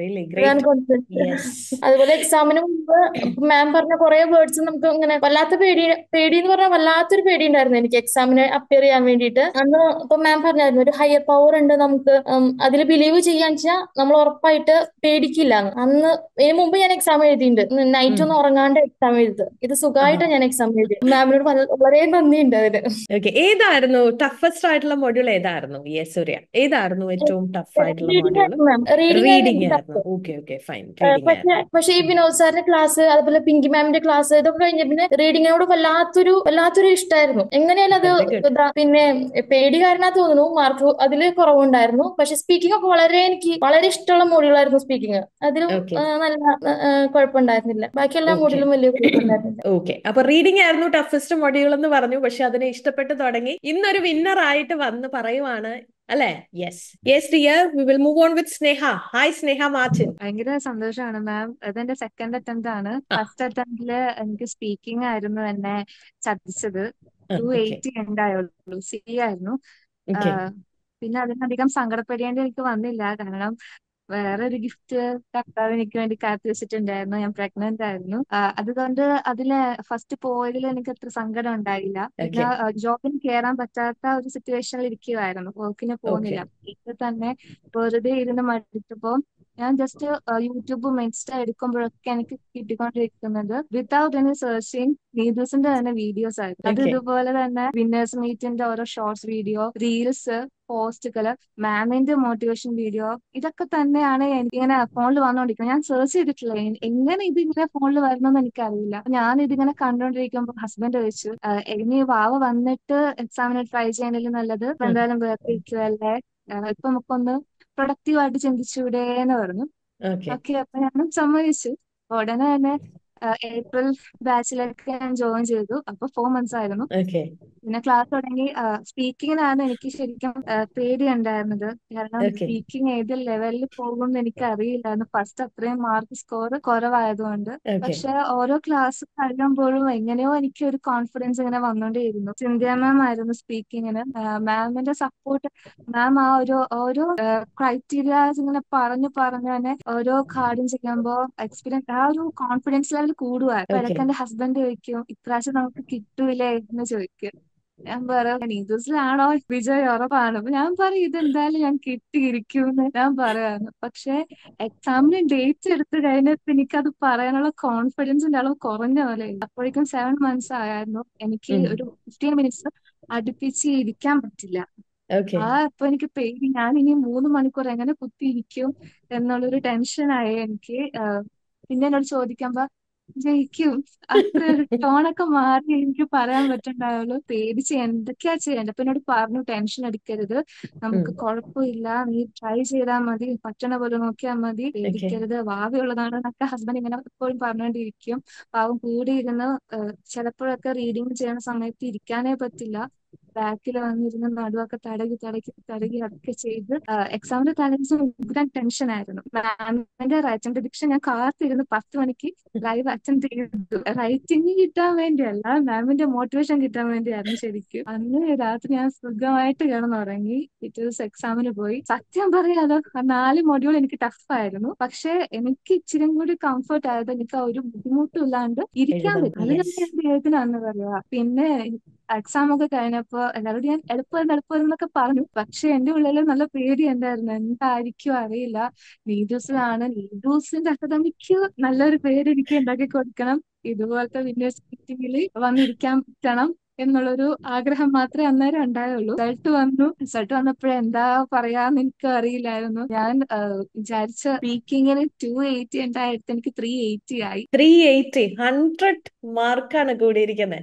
അതുപോലെ എക്സാമിന് മുമ്പ് മാം പറഞ്ഞ കുറെ വേർഡ്സ് നമുക്ക് ഇങ്ങനെ വല്ലാത്ത പേടി എന്ന് പറഞ്ഞാൽ വല്ലാത്തൊരു പേടി ഉണ്ടായിരുന്നു എനിക്ക് എക്സാമിന് അപ്പിയർ ചെയ്യാൻ വേണ്ടിയിട്ട്. അന്ന് ഇപ്പൊ മാം പറഞ്ഞായിരുന്നു ഒരു ഹയർ പവർ ഉണ്ട് നമുക്ക്, അതിൽ ബിലീവ് ചെയ്യാന്ന് വെച്ചാൽ നമ്മൾ ഉറപ്പായിട്ട് പേടിക്കില്ല. അന്ന് ഇതിന് മുമ്പ് ഞാൻ എക്സാം എഴുതിയിട്ടുണ്ട്, നൈറ്റ് ഒന്നും ഉറങ്ങാണ്ട് എക്സാം എഴുതി. ഇത് സുഖമായിട്ടാണ് ഞാൻ എക്സാം എഴുതി. മാമിനോട് വളരെ നന്ദിയുണ്ട് അതിന്. ഏതായിരുന്നു ടഫസ്റ്റ് ആയിട്ടുള്ള മൊഡ്യൂൾ? ഏതായിരുന്നു ഏതായിരുന്നു ഏറ്റവും ടഫ് ആയിട്ടുള്ള മൊഡ്യൂൾ? റീഡിംഗ് ആയിരുന്നു. Okay fine. പക്ഷെ ഈ വിനോദ് സാറിന്റെ ക്ലാസ്, അതുപോലെ പിങ്കി മാമിന്റെ ക്ലാസ്, ഇതൊക്കെ കഴിഞ്ഞ പിന്നെ റീഡിങ്ങിനോട് വല്ലാത്തൊരു ഇഷ്ടമായിരുന്നു. എങ്ങനെയാലും അത് പിന്നെ പേടി കാരണമാ തോന്നുന്നു മാർക്ക് അതിൽ കുറവുണ്ടായിരുന്നു. പക്ഷെ സ്പീക്കിംഗ് ഒക്കെ എനിക്ക് വളരെ ഇഷ്ടമുള്ള മോഡ്യൂളായിരുന്നു സ്പീക്കിംഗ്. അതിലും നല്ല കുഴപ്പമുണ്ടായിരുന്നില്ല. ബാക്കിയെല്ലാ മോഡ്യൂളും വലിയ കുഴപ്പമുണ്ടായിരുന്നില്ല. ഓക്കെ, അപ്പൊ റീഡിംഗ് ആയിരുന്നു ടഫസ്റ്റ് മൊഡ്യൂൾ എന്ന് പറഞ്ഞു. പക്ഷെ അതിനെ ഇഷ്ടപ്പെട്ട് തുടങ്ങി, ഇന്നൊരു വിന്നർ ആയിട്ട് വന്ന് പറയുവാണ് അല്ലെ? Yes dear, we will move on with Sneha. Hi Sneha Martin. ഭയങ്കര സന്തോഷമാണ് മാം. ഇതെന്റെ സെക്കൻഡ് അറ്റംപ്റ്റ് ആണ്. ഫസ്റ്റ് അറ്റംപ്റ്റില് എനിക്ക് സ്പീക്കിംഗ് ആയിരുന്നു എന്നെ ചതിച്ചത്. 280 ഉണ്ടായുള്ളൂ, സി ആയിരുന്നു. പിന്നെ അതിനധികം സങ്കടപ്പെടേണ്ടി എനിക്ക് വന്നില്ല, കാരണം വേറൊരു ഗിഫ്റ്റ് കർത്താവ് എനിക്ക് വേണ്ടി കാത്തു വെച്ചിട്ടുണ്ടായിരുന്നു. ഞാൻ പ്രഗ്നന്റ് ആയിരുന്നു. അതുകൊണ്ട് അതില് ഫസ്റ്റ് പോയതിൽ എനിക്ക് അത്ര സങ്കടം ഉണ്ടായില്ല. പിന്നെ ജോബിന് കയറാൻ പറ്റാത്ത ഒരു സിറ്റുവേഷനിൽ ഇരിക്കുവായിരുന്നു, വർക്കിന് പോകുന്നില്ല. ഇത് തന്നെ വെറുതെ ഇരുന്ന് മടുത്തപ്പോ ഞാൻ ജസ്റ്റ് യൂട്യൂബും ഇൻസ്റ്റ എടുക്കുമ്പോഴൊക്കെ എനിക്ക് കിട്ടിക്കൊണ്ടിരിക്കുന്നത് വിത്തൗട്ട് എനി സെർച്ചിങ് നീതൂസിന്റെ തന്നെ വീഡിയോസ് ആയിരുന്നു. അത് ഇതുപോലെ തന്നെ വിന്നേഴ്സ് മീറ്റിന്റെ ഓരോ ഷോർട്സ് വീഡിയോ, റീൽസ്, പോസ്റ്റുകള്, മാമിന്റെ മോട്ടിവേഷൻ വീഡിയോ, ഇതൊക്കെ തന്നെയാണ് എനിക്കിങ്ങനെ ഫോണിൽ വന്നുകൊണ്ടിരിക്കുന്നത്. ഞാൻ സെർച്ച് ചെയ്തിട്ടില്ല എങ്ങനെ ഇതിങ്ങനെ ഫോണിൽ വരണമെന്ന് എനിക്കറിയില്ല. ഞാൻ ഇതിങ്ങനെ കണ്ടുകൊണ്ടിരിക്കുമ്പോൾ ഹസ്ബൻഡ് ചോദിച്ചു, ഇനി വാവ വന്നിട്ട് എക്സാമിന് ട്രൈ ചെയ്യണമെങ്കിൽ നല്ലത് എന്തായാലും വേറെ ഇരിക്കുവല്ലേ, ഇപ്പൊ നമുക്കൊന്ന് പ്രൊഡക്റ്റീവായിട്ട് ചിന്തിച്ചൂടെ എന്ന് പറഞ്ഞു. ഓക്കെ, അപ്പൊ ഞാനും സമ്മതിച്ചു. ഉടനെ തന്നെ ഏപ്രിൽ ബാച്ചിലൊക്കെ ഞാൻ ജോയിൻ ചെയ്തു. അപ്പൊ 4 months ആയിരുന്നു. പിന്നെ ക്ലാസ് തുടങ്ങി. സ്പീക്കിങ്ങിനാണ് എനിക്ക് ശരിക്കും പേടി ഉണ്ടായിരുന്നത്. കാരണം സ്പീക്കിംഗ് ഏത് ലെവലിൽ പോകുമെന്ന് എനിക്ക് അറിയില്ലായിരുന്നു. ഫസ്റ്റ് അത്രയും മാർക്ക് സ്കോർ കുറവായതുകൊണ്ട്. പക്ഷെ ഓരോ ക്ലാസ് കഴിയുമ്പോഴും എങ്ങനെയോ എനിക്ക് ഒരു കോൺഫിഡൻസ് ഇങ്ങനെ വന്നുകൊണ്ടേയിരുന്നു. സിന്ധ്യ മാം ആയിരുന്നു സ്പീക്കിങ്ങിന്. മാമിന്റെ സപ്പോർട്ട്, മാം ആ ഓരോ ക്രൈറ്റീരിയാസ് ഇങ്ങനെ പറഞ്ഞു തന്നെ ഓരോ കാര്യം ചെയ്യുമ്പോൾ എക്സ്പീരിയൻസ് ആ ഒരു കോൺഫിഡൻസ് ലെവൽ കൂടുക. അപ്പൊ ഇടയ്ക്ക് എന്റെ ഹസ്ബൻഡ് ചോദിക്കും, ഇപ്രാവശ്യം നമുക്ക് കിട്ടൂലേ എന്ന് ചോദിക്കും. ഞാൻ പറയും നീതൂസിലാണോ വിജയ് ഉറപ്പാണ്. അപ്പൊ ഞാൻ പറയും ഇതെന്തായാലും ഞാൻ കിട്ടിയിരിക്കുമെന്ന് ഞാൻ പറയാന്ന്. പക്ഷെ എക്സാമിന് ഡേറ്റ് എടുത്ത് കഴിഞ്ഞപ്പോ എനിക്കത് പറയാനുള്ള കോൺഫിഡൻസിന്റെ അളവ് കുറഞ്ഞ പോലെ. അപ്പോഴേക്കും 7 months ആയിരുന്നു. എനിക്ക് ഒരു 15 minutes അടുപ്പിച്ച് ഇരിക്കാൻ പറ്റില്ല. അപ്പൊ എനിക്ക് പേടി, ഞാൻ ഇനി 3 മണിക്കൂർ എങ്ങനെ കുത്തിയിരിക്കും എന്നുള്ളൊരു ടെൻഷനായി എനിക്ക്. പിന്നെ എന്നോട് ചോദിക്കുമ്പോ ജയിക്കും, അത്ര ടോണൊക്കെ മാറി എനിക്ക് പറയാൻ പറ്റുണ്ടാവുള്ളൂ. പേടിച്ച് എന്തൊക്കെയാ ചെയ്യേണ്ടത്. അപ്പൊ എന്നോട് പറഞ്ഞു ടെൻഷൻ അടിക്കരുത്, നമുക്ക് കുഴപ്പമില്ല, നീ ട്രൈ ചെയ്താൽ മതി, പറ്റണ പോലെ നോക്കിയാൽ മതി, പേടിക്കരുത്, ഭാവിയുള്ളതാണ് എന്നൊക്കെ ഹസ്ബൻഡ് ഇങ്ങനെ എപ്പോഴും പറഞ്ഞുകൊണ്ടിരിക്കും. പാവം കൂടി ഇരുന്ന് ചിലപ്പോഴൊക്കെ റീഡിങ് ചെയ്യുന്ന സമയത്ത് ഇരിക്കാനേ പറ്റില്ല. ബാക്കിൽ വന്നിരുന്ന് നടുവൊക്കെ തടകി അതൊക്കെ ചെയ്ത്. എക്സാമിന്റെ തലേദിവസം ഉഗ്രം ടെൻഷനായിരുന്നു. മാമിന്റെ റൈറ്റിംഗ് പ്രഡിക്ഷൻ ഞാൻ കാത്തിരുന്ന് 10 മണിക്ക് ലൈവ് അറ്റൻഡ് ചെയ്തു. റൈറ്റിംഗ് കിട്ടാൻ വേണ്ടിയല്ല, മാമിന്റെ മോട്ടിവേഷൻ കിട്ടാൻ വേണ്ടിയായിരുന്നു ശരിക്കും. അന്ന് രാത്രി ഞാൻ സുഖമായിട്ട് കിടന്നുറങ്ങി. പിറ്റേ ദിവസം എക്സാമിന് പോയി. സത്യം പറയാലോ 4 മൊഡ്യൂൾ എനിക്ക് ടഫായിരുന്നു. പക്ഷെ എനിക്ക് ഇച്ചിരി കൂടി കംഫർട്ട് ആയത് എനിക്ക് ആ ഒരു ബുദ്ധിമുട്ടും ഇല്ലാണ്ട് ഇരിക്കാൻ പറ്റും. അത് ഞാൻ എന്റെ ദൈവത്തിനാണെന്ന് പറയാ. പിന്നെ എക്സാം ഒക്കെ കഴിഞ്ഞപ്പോ എല്ലാവരോടും ഞാൻ എളുപ്പം എന്നൊക്കെ പറഞ്ഞു. പക്ഷെ എന്റെ ഉള്ളിൽ നല്ല പേടി ഉണ്ടായിരുന്നു, എന്തായിരിക്കും അറിയില്ല. നീതൂസിലാണ്, നീതൂസിന്റെ അക്കാദമിക്ക് നല്ലൊരു പേര് എനിക്ക് ഉണ്ടാക്കി കൊടുക്കണം, ഇതുപോലത്തെ വിന്നേഴ്സ് മീറ്റിംഗിൽ വന്നിരിക്കാൻ പറ്റണം എന്നുള്ളൊരു ആഗ്രഹം മാത്രമേ അന്നേരം ഉണ്ടായുള്ളൂ. റിസൾട്ട് വന്നപ്പോഴേ എന്താ പറയാന്ന് എനിക്ക് അറിയില്ലായിരുന്നു. ഞാൻ വിചാരിച്ച സ്പീക്കിങ്ങിന് 280 ഉണ്ടായിട്ട് എനിക്ക് 380 ആയി. 380 100 മാർക്കാണ് കൂടിയിരിക്കുന്നത്.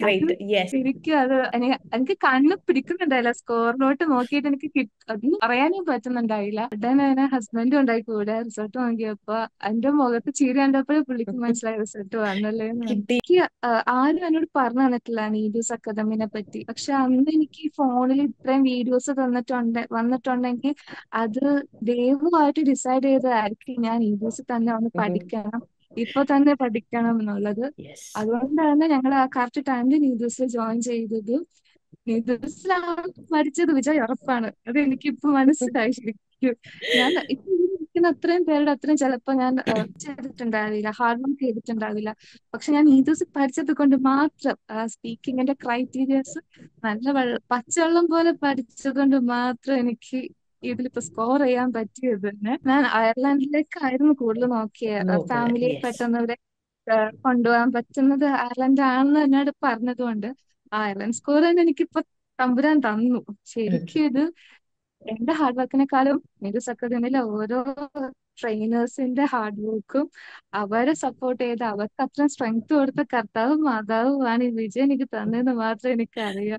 ശരിക്കും അത് എനിക്ക് കണ്ണ് പിടിക്കുന്നുണ്ടായില്ല. സ്കോറിലോട്ട് നോക്കിയിട്ട് എനിക്ക് അതൊന്നും പറയാനും പറ്റുന്നുണ്ടായില്ല. ഉടനെ തന്നെ ഹസ്ബൻഡും ഉണ്ടായി കൂടെ. റിസൾട്ട് നോക്കിയപ്പോ എന്റെ മുഖത്ത് ചിരി കണ്ടപ്പോഴേ പുള്ളിക്ക് മനസ്സിലായി റിസൾട്ട് വന്നല്ലേ എന്ന്. എനിക്ക് ആരും എന്നോട് പറഞ്ഞു തന്നിട്ടില്ല നീഡൂസ് അക്കാദമിനെ പറ്റി. പക്ഷെ അന്ന് എനിക്ക് ഫോണിൽ ഇത്രയും വീഡിയോസ് വന്നിട്ടുണ്ടെങ്കിൽ അത് ദൈവമായിട്ട് ഡിസൈഡ് ചെയ്തതായിരിക്കും ഞാൻ നീഡൂസ് തന്നെ ഒന്ന് പഠിക്കണം, ഇപ്പൊ തന്നെ പഠിക്കണം എന്നുള്ളത്. അതുകൊണ്ടാണ് ഞങ്ങൾ ആ കറക്റ്റ് ടൈമിൽ നീഡൂസിൽ ജോയിൻ ചെയ്തത്. നീഡൂസിലാണ് പഠിച്ചത് വിജയ് ഉറപ്പാണ്. അത് എനിക്കിപ്പോ മനസ്സിലായി ശരിക്കും. ഞാൻ ഇപ്പൊ ഇരിക്കുന്ന അത്രയും പേരുടെ അത്രയും ചിലപ്പോ ഞാൻ ചെയ്തിട്ടുണ്ടാവില്ല, ഹാർഡ് വർക്ക് ചെയ്തിട്ടുണ്ടാവില്ല. പക്ഷെ ഞാൻ നീഡൂസിൽ പഠിച്ചത് കൊണ്ട് മാത്രം സ്പീക്കിങ്ങിന്റെ ക്രൈറ്റീരിയസ് നല്ല പച്ചവെള്ളം പോലെ പഠിച്ചത് കൊണ്ട് മാത്രം എനിക്ക് ഇതിലിപ്പോ സ്കോർ ചെയ്യാൻ പറ്റിയത് തന്നെ. ഞാൻ അയർലൻഡിലേക്കായിരുന്നു കൂടുതൽ നോക്കിയത്. ഫാമിലിയെ പെട്ടെന്ന് കൊണ്ടുപോകാൻ പറ്റുന്നത് അയർലൻഡ് ആണെന്ന് എന്നോട് പറഞ്ഞതുകൊണ്ട് അയർലൻഡ് സ്കോർ തന്നെ എനിക്കിപ്പോ തമ്പുരാൻ തന്നു. ശരിക്കും ഇത് എന്റെ ഹാർഡ് വർക്കിനെക്കാളും നീഡൂസ് അക്കാദമിയിലെ ഓരോ ട്രെയിനേഴ്സിന്റെ ഹാർഡ് വർക്കും അവരെ സപ്പോർട്ട് ചെയ്ത് അവർക്ക് അത്രയും സ്ട്രെങ്ത് കൊടുത്ത കർത്താവും മാതാവുമാണ് ഈ വിജയം എനിക്ക് തന്നതെന്ന് മാത്രം എനിക്കറിയാം.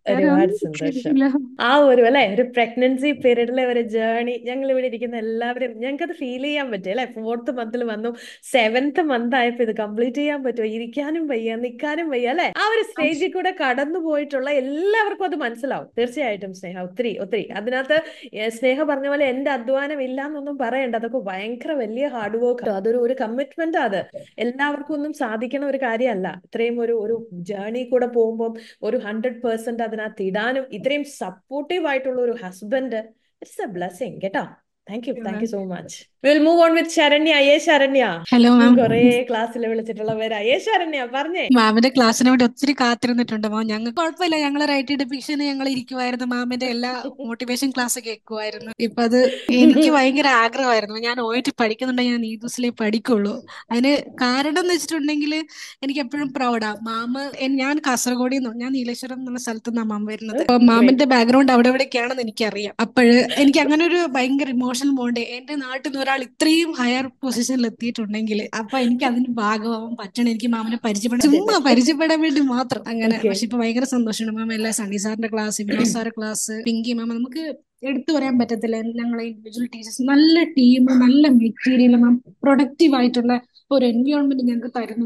ആ ഒരു പ്രഗ്നൻസി പീരീഡിലെ ഒരു ജേർണി ഞങ്ങൾ ഇവിടെ ഇരിക്കുന്ന എല്ലാവരും ഞങ്ങൾക്കത് ഫീൽ ചെയ്യാൻ പറ്റും അല്ലെ. 4th month വന്നു, 7th month ആയപ്പോ ഇത് കംപ്ലീറ്റ് ചെയ്യാൻ പറ്റുമോ, ഇരിക്കാനും വയ്യ നിൽക്കാനും വയ്യ അല്ലെ. ആ ഒരു സ്റ്റേജിൽ കൂടെ കടന്നു പോയിട്ടുള്ള എല്ലാവർക്കും അത് മനസ്സിലാവും. തീർച്ചയായിട്ടും സ്നേഹ ഒത്തിരി അതിനകത്ത് സ്നേഹ പറഞ്ഞ പോലെ എന്റെ അധ്വാനം ഇല്ല എന്നൊന്നും പറയണ്ട. അതൊക്കെ ഭയങ്കര വലിയ ഹാർഡ് വർക്ക്, അതൊരു കമ്മിറ്റ്മെന്റ്. അത് എല്ലാവർക്കും ഒന്നും സാധിക്കണ ഒരു കാര്യമല്ല. ഇത്രയും ഒരു ജേർണി കൂടെ പോകുമ്പോൾ ഒരു 100% അതിനകത്ത് ഇടാനും ഇത്രയും സപ്പോർട്ടീവ് ആയിട്ടുള്ള ഒരു ഹസ്ബൻഡ്, ഇറ്റ്സ് എ ബ്ലെസ്സിങ് കേട്ടോ. Thank you so much. Will move on with Saranya. Saranya, hello ma'am. കുറെ ക്ലാസ്സിൽ വിളിച്ചിട്ടുള്ള പേര്. ശരണ്യ പറഞ്ഞേ. മാമിന്റെ ക്ലാസ്സിന് വേണ്ടി ഒത്തിരി കാത്തിരുന്നിട്ടുണ്ട് മാം. ഞങ്ങൾക്ക് കുഴപ്പമില്ല, ഞങ്ങൾ റൈറ്റ് ഡിഫിഷന് ഞങ്ങൾ ഇരിക്കുമായിരുന്നു, മാമിന്റെ എല്ലാ മോട്ടിവേഷൻ ക്ലാസ് കേൾക്കുമായിരുന്നു. ഇപ്പൊ അത് എനിക്ക് ഭയങ്കര ആഗ്രഹമായിരുന്നു. ഞാൻ OIT പഠിക്കുന്നുണ്ടെങ്കിൽ ഞാൻ നീതൂസിലേ പഠിക്കുള്ളൂ. അതിന് കാരണം എന്ന് വെച്ചിട്ടുണ്ടെങ്കിൽ എനിക്ക് എപ്പോഴും പ്രൗഡാ. ഞാൻ കാസർഗോഡിൽ നിന്ന്, ഞാൻ നീലേശ്വരം എന്നുള്ള സ്ഥലത്തു നിന്നാണ് മാം വരുന്നത്. അപ്പൊ മാമിന്റെ ബാക്ക്ഗ്രൗണ്ട് അവിടെ എവിടെയൊക്കെയാണെന്ന് എനിക്കറിയാം. അപ്പോഴ് എനിക്ക് അങ്ങനെ ഒരു ഭയങ്കര ഇമോഷണൽ ബോണ്ട്. എന്റെ നാട്ടിൽ നിന്ന് ഒരാൾ ഇത്രയും ഹയർ പൊസിഷനിൽ എത്തിയിട്ടുണ്ടെങ്കിൽ അപ്പൊ എനിക്ക് അതിന് ഭാഗമാവാൻ പറ്റണം. എനിക്ക് മാമിനെ പരിചയപ്പെടാൻ വേണ്ടി മാത്രം അങ്ങനെ. പക്ഷെ ഇപ്പൊ ഭയങ്കര സന്തോഷമാണ് മാം. എല്ലാ സണ്ണി സാറിന്റെ ക്ലാസ്, വിനോദ് സാറിന്റെ ക്ലാസ്, പിങ്കി മാം, നമുക്ക് എടുത്തു പറയാൻ പറ്റത്തില്ല. ഞങ്ങളെ ഇൻഡിവിജ്വൽ ടീച്ചേഴ്സ്, നല്ല ടീം, നല്ല മെറ്റീരിയൽ മാം, പ്രൊഡക്റ്റീവ് ആയിട്ടുള്ള ഒരു എൻവയോൺമെന്റ് ഞങ്ങൾക്ക് തരുന്നുണ്ട്.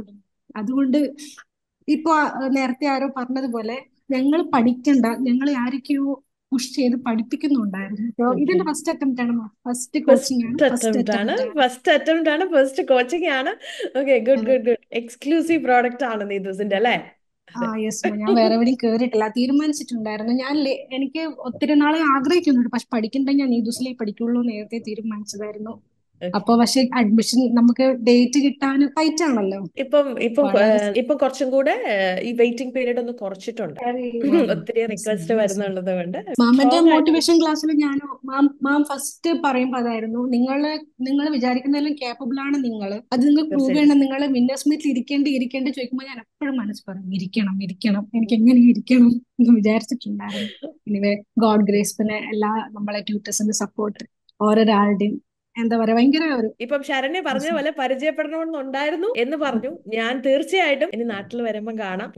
അതുകൊണ്ട് ഇപ്പൊ നേരത്തെ ആരോ പറഞ്ഞതുപോലെ ഞങ്ങൾ പഠിക്കണ്ട, ഞങ്ങളെ ആരൊക്കെയോ പുഷ് ചെയ്ത് പഠിപ്പിക്കുന്നുണ്ടായിരുന്നു. So, ഇതിന്റെ ഫസ്റ്റ് അറ്റംപ്റ്റ് ആണ്, ഫസ്റ്റ് കോച്ചിങ് ആണ്, ഫസ്റ്റ് അറ്റംപ്റ്റ് ആണ്, ഫസ്റ്റ് കോച്ചിങ് ആണ്. Okay, good. എക്സ്ക്ലൂസീവ് പ്രോഡക്റ്റ് ആണ് നീതൂസിന്റെ അല്ലേ? Yes ma'am. ഞാൻ വേറെ എവിടെയും കേറിയിട്ടില്ല, തീരുമാനിച്ചിട്ടുണ്ടായിരുന്നു. എനിക്ക് ഒത്തിരി നാളെ ആഗ്രഹിക്കുന്നുണ്ട്, പക്ഷെ പഠിക്കണ്ടെങ്കിൽ ഞാൻ നീതൂസിലേ പഠിക്കുള്ളൂ നേരത്തെ തീരുമാനിച്ചതായിരുന്നു. അപ്പൊ പക്ഷെ അഡ്മിഷൻ നമുക്ക് ഡേറ്റ് കിട്ടാൻ ടൈറ്റ് ആണല്ലോ. ഇപ്പം കുറച്ചും കൂടെ ഈ വെയിറ്റിംഗ് പീരീഡ് ഒന്ന് കുറച്ചിട്ടുണ്ട്, ഒത്തിരി റിക്വസ്റ്റ് വരുന്നുള്ളത് കൊണ്ട്. മാമിന്റെ മോട്ടിവേഷൻ ക്ലാസ്സിൽ മാം ഫസ്റ്റ് പറയുമ്പോ അതായിരുന്നു, നിങ്ങൾ വിചാരിക്കുന്നതിലും കേപ്പബിൾ ആണ് നിങ്ങൾ, അത് നിങ്ങൾ പ്രൂവ് ചെയ്യണം, നിങ്ങൾ വിന്നേഴ്സ് മീറ്റിൽ ഇരിക്കേണ്ടി ചോദിക്കുമ്പോൾ ഞാൻ എപ്പോഴും മനസ്സ് പറയും ഇരിക്കണം, എനിക്ക് എങ്ങനെ ഇരിക്കണം എന്ന് വിചാരിച്ചിട്ടുണ്ടായിരുന്നു. എനിവേ ഗോഡ് ഗ്രേസ്, പിന്നെ എല്ലാ നമ്മളെ ട്യൂട്ടേഴ്സിന്റെ സപ്പോർട്ട്, ഓരോരാളുടെയും എന്താ പറയാ ഭയങ്കര ഒരു. ഇപ്പം ശരണ്യ പറഞ്ഞ പോലെ പരിചയപ്പെടണമെന്നുണ്ടായിരുന്നു എന്ന് പറഞ്ഞു. ഞാൻ തീർച്ചയായിട്ടും ഇനി നാട്ടിൽ വരുമ്പോ കാണാം.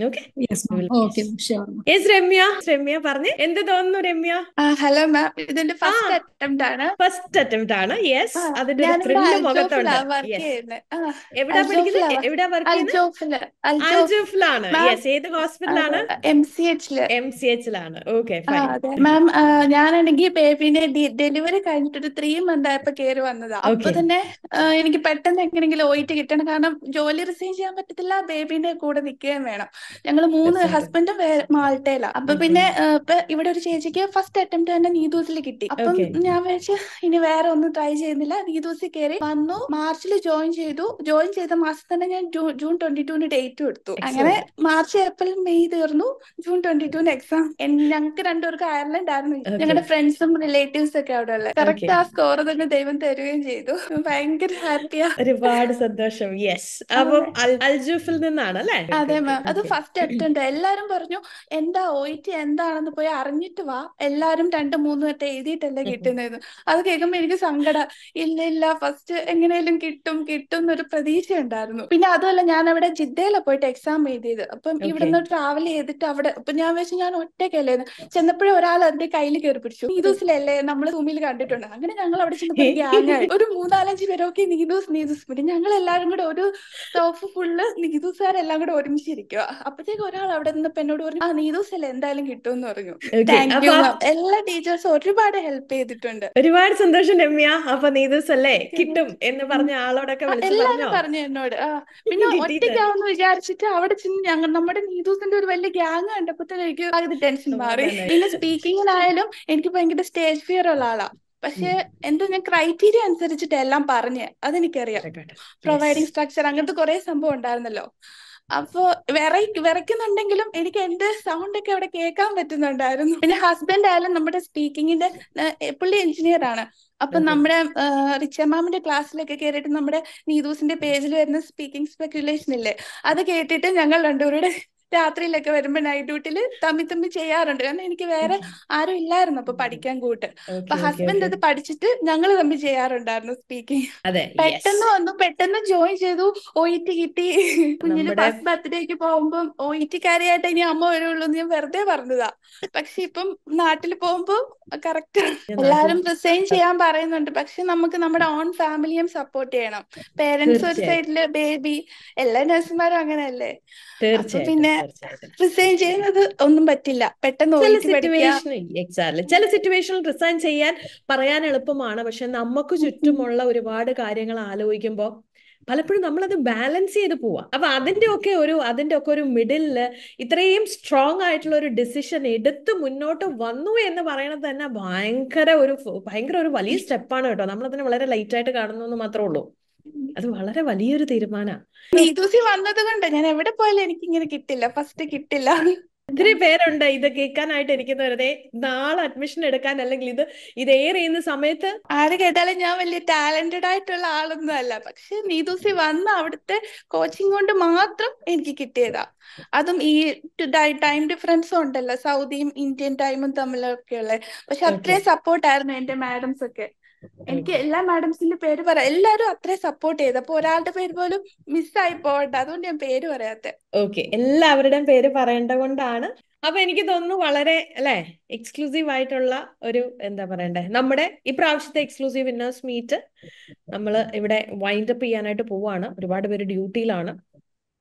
രമ്യ പറഞ്ഞേ, എന്ത് തോന്നുന്നു രമ്യ? ഹലോ മാം, ഇതിന്റെ ഫസ്റ്റ് അറ്റംപ്റ്റ് ആണ്. യെസ്, അതിന്റെ ത്രില്ല് മുഖത്തുണ്ട്. എവിടാ പഠിക്കുന്നത്? അൽജോഫിലാണ്. യെസ്, ഏത് ഹോസ്പിറ്റലാണ്? MCH-ലാണ്. Okay, ma'am. ഞാനാണെങ്കിൽ ബേബിനെ ഡെലിവറി കഴിഞ്ഞിട്ട് 3 month ആയപ്പോ കയറി വന്നതാ. അപ്പൊ തന്നെ എനിക്ക് പെട്ടെന്ന് എങ്ങനെയെങ്കിലും OET കിട്ടണം, കാരണം ജോലി റിസൈൻ ചെയ്യാൻ പറ്റത്തില്ല, ബേബിന്റെ കൂടെ നിൽക്കുകയും വേണം. ഞങ്ങൾ 3 ഹസ്ബൻഡും മാൾട്ടയിലാ. അപ്പൊ പിന്നെ ഇപ്പൊ ഇവിടെ ഒരു ചേച്ചിക്ക് ഫസ്റ്റ് അറ്റംപ്റ്റ് തന്നെ നീതൂസിൽ കിട്ടി. അപ്പം ഞാൻ വിചാരിച്ചു ഇനി വേറെ ഒന്നും ട്രൈ ചെയ്യുന്നില്ല, നീതൂസിൽ കയറി വന്നു. മാർച്ചിൽ ജോയിൻ ചെയ്ത മാസം തന്നെ ഞാൻ ജൂൺ 22 ഡേറ്റും എടുത്തു. അങ്ങനെ മാർച്ച് ഏപ്രിൽ മെയ് തീർന്നു, ജൂൺ 22 എക്സാം. ഞങ്ങൾക്ക് രണ്ടുപേർക്ക് അയർലൻഡ് ആയിരുന്നു, ഞങ്ങളുടെ ഫ്രണ്ട്സും റിലേറ്റീവ്സ് ഒക്കെ അവിടെ ഉള്ളത്. കറക്റ്റ് ആ സ്കോർ തന്നെ ദൈവം തരുകയും ചെയ്തു. ഭയങ്കര ഹാപ്പിയാ, ഒരുപാട് സന്തോഷം. യെസ്, അപ്പം അൽജൂഫിൽ നിന്നാണ് അല്ലേ? അതെ മാം. അത് ഫസ്റ്റ് അറ്റംപ്റ്റ്. എല്ലാരും പറഞ്ഞു എന്താ OET എന്താണെന്ന് പോയി അറിഞ്ഞിട്ട് വാ, എല്ലാരും 2-3 വട്ടം എഴുതിയിട്ടല്ലേ കിട്ടുന്നത്. അത് കേൾക്കുമ്പോ എനിക്ക് സങ്കടം. ഇല്ല, ഫസ്റ്റ് എങ്ങനെയാലും കിട്ടും എന്നൊരു പ്രതീക്ഷ ഉണ്ടായിരുന്നു. പിന്നെ അതുമല്ല, ഞാൻ അവിടെ ജിദ്ദയിലാണ് പോയിട്ട് എക്സാം എഴുതിയത്. അപ്പം ഇവിടുന്ന് ട്രാവൽ ചെയ്തിട്ട് അവിടെ അപ്പൊ ഞാൻ വെച്ച് ഞാൻ ഒറ്റയ്ക്കല്ലേന്ന്. ചെന്നപ്പോഴും ഒരാൾ എന്റെ കയ്യിൽ കയറി പിടിച്ചു, നീതൂസിലല്ലേ നമ്മൾ ഭൂമിയിൽ കണ്ടിട്ടുണ്ട്. അങ്ങനെ ഞങ്ങൾ അവിടെ ചെന്നപ്പോൾ ഗ്യാങ്ങായി ഒരു 3-4-5 പേരൊക്കെ നീതൂസ്. പിന്നെ ഞങ്ങൾ എല്ലാവരും കൂടെ ഒരു സോഫ ഫുള്ള് നീതൂസുകാരെല്ലാം കൂടെ ഒരുമിച്ചിരിക്കുക. അപ്പഴത്തേക്ക് ഒരാൾ അവിടെ നിന്നപ്പോ എന്നോട് പറഞ്ഞു, നീതൂസ് അല്ലേ എന്തായാലും കിട്ടുമെന്ന് പറഞ്ഞു. Thank you. എല്ലാ ടീച്ചേഴ്സും ഒരുപാട് ഹെൽപ്പ് ചെയ്തിട്ടുണ്ട്. ഒരുപാട് സന്തോഷം രമ്യ. അപ്പൊ നീതൂസ് അല്ലേ കിട്ടും എന്ന് പറഞ്ഞ ആളോടൊക്കെ എല്ലാരും പറഞ്ഞു എന്നോട്. പിന്നെ ഒറ്റയ്ക്കാവെന്ന് വിചാരിച്ചിട്ട് അവിടെ ചെന്ന് നമ്മുടെ നീതൂസിന്റെ ഒരു വലിയ ഗ്യാങ് കണ്ടപ്പോഴത്തേക്ക് എനിക്ക് പകുതി ടെൻഷൻ മാറി. പിന്നെ സ്പീക്കിങ്ങിനായാലും എനിക്ക് ഭയങ്കര സ്റ്റേജ് ഫിയർ ഉള്ള ആളാ. പക്ഷെ എന്തോ ഞാൻ ക്രൈറ്റീരിയ അനുസരിച്ചിട്ട് എല്ലാം പറഞ്ഞ്, അതെനിക്കറിയാം. പ്രൊവൈഡിങ് സ്ട്രക്ചർ അങ്ങനത്തെ കുറെ സംഭവം ഉണ്ടായിരുന്നല്ലോ. അപ്പൊ വിറയ്ക്കുന്നുണ്ടെങ്കിലും എനിക്ക് എന്റെ സൗണ്ട് ഒക്കെ അവിടെ കേൾക്കാൻ പറ്റുന്നുണ്ടായിരുന്നു. പിന്നെ ഹസ്ബൻഡ് ആയാലും നമ്മുടെ സ്പീക്കിങ്ങിന്റെ പുള്ളി എഞ്ചിനീയർ ആണ്. അപ്പൊ നമ്മുടെ റിച്ചമാമിന്റെ ക്ലാസ്സിലൊക്കെ കയറിയിട്ട് നമ്മുടെ നീതൂസിന്റെ പേജിൽ വരുന്ന സ്പീക്കിംഗ് സ്പെക്കുലേഷൻ ഇല്ലേ, അത് കേട്ടിട്ട് ഞങ്ങൾ രണ്ടുപേരുടെ രാത്രിയിലൊക്കെ വരുമ്പോ നൈറ്റ് ഡ്യൂട്ടിയിൽ തമ്മി ചെയ്യാറുണ്ട്. കാരണം എനിക്ക് വേറെ ആരും ഇല്ലായിരുന്നു അപ്പൊ പഠിക്കാൻ കൂട്ട്. അപ്പൊ ഹസ്ബൻഡ് അത് പഠിച്ചിട്ട് ഞങ്ങൾ തമ്മിൽ ചെയ്യാറുണ്ടായിരുന്നു സ്പീക്കിംഗ്. പെട്ടെന്ന് ജോയിൻ ചെയ്തു, OET കിട്ടി. കുഞ്ഞിന് ഫസ്റ്റ് ബർത്ത്ഡേക്ക് പോകുമ്പോ OET കാര്യമായിട്ട് ഇനി അമ്മ വരുള്ളൂ എന്ന് ഞാൻ വെറുതെ പറഞ്ഞതാ. പക്ഷെ ഇപ്പം നാട്ടിൽ പോകുമ്പോ കറക്റ്റ് എല്ലാരും റിസൈൻ ചെയ്യാൻ പറയുന്നുണ്ട്. പക്ഷെ നമുക്ക് നമ്മുടെ ഓൺ ഫാമിലിയും സപ്പോർട്ട് ചെയ്യണം. പേരൻസ് ഒരു സൈഡില്, ബേബി, എല്ലാ നഴ്സുമാരും അങ്ങനെയല്ലേ. പിന്നെ റിസൈൻ ചെയ്യുന്നത് ഒന്നും പറ്റില്ല, പെട്ടെന്ന് ചില സിറ്റുവേഷനിൽ റിസൈൻ പറയാൻ എളുപ്പമാണ്. പക്ഷെ നമുക്ക് ചുറ്റുമുള്ള ഒരുപാട് കാര്യങ്ങൾ ആലോചിക്കുമ്പോ പലപ്പോഴും നമ്മളത് ബാലൻസ് ചെയ്ത് പോവാം. അപ്പൊ അതിന്റെ ഒക്കെ ഒരു മിഡിലില് ഇത്രയും സ്ട്രോങ് ആയിട്ടുള്ള ഒരു ഡിസിഷൻ എടുത്ത് മുന്നോട്ട് വന്നു എന്ന് പറയുന്നത് തന്നെ ഭയങ്കര ഒരു വലിയ സ്റ്റെപ്പാണ് കേട്ടോ. നമ്മളതിനെ വളരെ ലൈറ്റ് ആയിട്ട് കാണുന്നു എന്ന് മാത്രമേ ഉള്ളൂ. അത് വളരെ വലിയൊരു തീരുമാനമാണ്. നീതൂസി വന്നത് കൊണ്ട് ഞാൻ എവിടെ പോയാലും എനിക്ക് ഇങ്ങനെ കിട്ടില്ല, ഫസ്റ്റ് കിട്ടില്ല. ഒത്തിരി പേരുണ്ട് ഇത് കേൾക്കാനായിട്ട് ഇരിക്കുന്ന, വെറുതെ നാളെ അഡ്മിഷൻ എടുക്കാൻ, അല്ലെങ്കിൽ ഇത് എയർ ചെയ്യുന്ന സമയത്ത് ആര് കേട്ടാലും ഞാൻ വലിയ ടാലന്റഡ് ആയിട്ടുള്ള ആളൊന്നും അല്ല. പക്ഷെ നീതൂസി വന്ന അവിടുത്തെ കോച്ചിങ് കൊണ്ട് മാത്രം എനിക്ക് കിട്ടിയതാ. അതും ഈ ടൈം ഡിഫറൻസും ഉണ്ടല്ലോ, സൗദിയും ഇന്ത്യൻ ടൈമും തമ്മിലൊക്കെ ഉള്ളത്. പക്ഷെ അത്രയും സപ്പോർട്ടായിരുന്നു എന്റെ മാഡംസ് ഒക്കെ. എനിക്ക് എല്ലാ മാഡംസിന്റെ പേര് പറയാം, എല്ലാരും അത്രയും സപ്പോർട്ട് ചെയ്ത്. അപ്പൊ ഒരാളുടെ പേര് പോലും മിസ്സായി പോകണ്ട, അതുകൊണ്ട് ഞാൻ പേര് പറയാത്തെ. ഓക്കെ, എല്ലാവരുടെയും പേര് പറയേണ്ട കൊണ്ടാണ്. അപ്പൊ എനിക്ക് തോന്നുന്നു വളരെ എക്സ്ക്ലൂസീവ് ആയിട്ടുള്ള ഒരു എന്താ പറയണ്ടേ, നമ്മുടെ ഇപ്രാവശ്യത്തെ എക്സ്ക്ലൂസീവ് വിന്നേഴ്സ് മീറ്റ് നമ്മൾ ഇവിടെ വൈൻഡ് അപ്പ് ചെയ്യാനായിട്ട് പോവാണ്. ഒരുപാട് പേര് ഡ്യൂട്ടിയിലാണ്.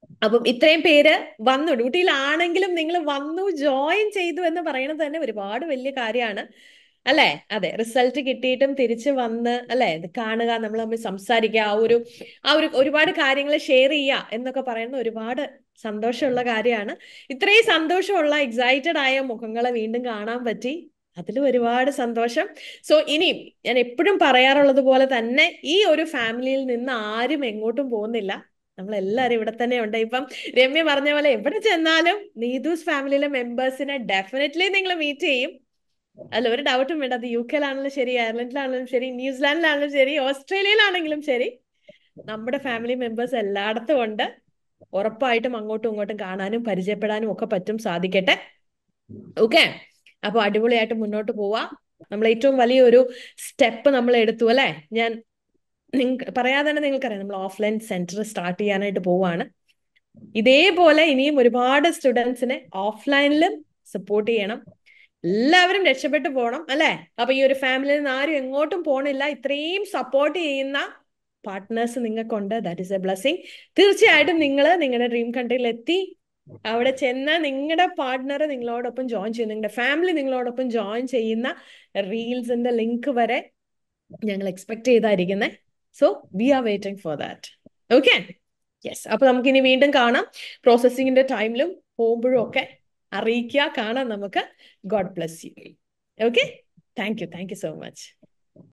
അപ്പം ഇത്രയും പേര് വന്നു, ഡ്യൂട്ടിയിലാണെങ്കിലും നിങ്ങൾ വന്നു ജോയിൻ ചെയ്തു എന്ന് പറയുന്നത് തന്നെ ഒരുപാട് വലിയ കാര്യമാണ് അല്ലേ? അതെ, റിസൾട്ട് കിട്ടിയിട്ടും തിരിച്ചു വന്ന് അല്ലെ ഇത് കാണുക, നമ്മൾ തമ്മിൽ സംസാരിക്കുക, ആ ഒരു ഒരുപാട് കാര്യങ്ങൾ ഷെയർ ചെയ്യുക എന്നൊക്കെ പറയുന്ന ഒരുപാട് സന്തോഷമുള്ള കാര്യമാണ്. ഇത്രയും സന്തോഷമുള്ള എക്സൈറ്റഡ് ആയ മുഖങ്ങളെ വീണ്ടും കാണാൻ പറ്റി, അതിലും ഒരുപാട് സന്തോഷം. സോ ഇനിയും ഞാൻ എപ്പോഴും പറയാറുള്ളത് പോലെ തന്നെ ഈ ഒരു ഫാമിലിയിൽ നിന്ന് ആരും എങ്ങോട്ടും പോകുന്നില്ല. നമ്മളെല്ലാവരും ഇവിടെ തന്നെ ഉണ്ട്. ഇപ്പം രമ്യ പറഞ്ഞ പോലെ എവിടെ ചെന്നാലും നീതൂസ് ഫാമിലിയിലെ മെമ്പേഴ്സിനെ ഡെഫിനറ്റ്ലി നിങ്ങൾ മീറ്റ് ചെയ്യും. അല്ല ഒരു ഡൗട്ടും വേണ്ട. അത് UK-ലാണെങ്കിലും ശരി, അയർലൻഡിലാണെങ്കിലും ശരി, ന്യൂസിലാൻഡിലാണെങ്കിലും ശരി, ഓസ്ട്രേലിയയിലാണെങ്കിലും ശരി, നമ്മുടെ ഫാമിലി മെമ്പേഴ്സ് എല്ലായിടത്തും ഉണ്ട്. ഉറപ്പായിട്ടും അങ്ങോട്ടും ഇങ്ങോട്ടും കാണാനും പരിചയപ്പെടാനും ഒക്കെ സാധിക്കട്ടെ. ഓക്കെ, അപ്പൊ അടിപൊളിയായിട്ട് മുന്നോട്ട് പോവാ. നമ്മൾ ഏറ്റവും വലിയൊരു സ്റ്റെപ്പ് നമ്മൾ എടുത്തു അല്ലെ. ഞാൻ പറയാതെ തന്നെ നിങ്ങൾക്കറിയാം, നമ്മൾ ഓഫ്ലൈൻ സെന്റർ സ്റ്റാർട്ട് ചെയ്യാനായിട്ട് പോവാണ്. ഇതേപോലെ ഇനിയും ഒരുപാട് സ്റ്റുഡൻസിനെ ഓഫ്ലൈനിലും സപ്പോർട്ട് ചെയ്യണം. എല്ലാവരും രക്ഷപ്പെട്ടു പോകണം അല്ലെ. അപ്പൊ ഈ ഒരു ഫാമിലിയിൽ നിന്ന് ആരും എങ്ങോട്ടും പോണില്ല. ഇത്രയും സപ്പോർട്ട് ചെയ്യുന്ന പാർട്ട്നേഴ്സ് നിങ്ങൾക്കുണ്ട്. That is a blessing. തീർച്ചയായിട്ടും നിങ്ങൾ നിങ്ങളുടെ ഡ്രീം കൺട്രിയിൽ എത്തി അവിടെ ചെന്ന് നിങ്ങളുടെ പാർട്ട്ണർ നിങ്ങളോടൊപ്പം ജോയിൻ ചെയ്യുന്ന, നിങ്ങളുടെ ഫാമിലി നിങ്ങളോടൊപ്പം ജോയിൻ ചെയ്യുന്ന റീൽസിന്റെ ലിങ്ക് വരെ ഞങ്ങൾ എക്സ്പെക്ട് ചെയ്തായിരിക്കുന്നത്. So we are waiting for that. Okay, yes. അപ്പൊ നമുക്ക് ഇനി വീണ്ടും കാണാം. പ്രോസസ്സിങ്ങിന്റെ ടൈമിലും പോകുമ്പോഴും ഒക്കെ അറിയിക്കുക, കാണാം നമുക്ക്. God bless you. Okay, thank you so much.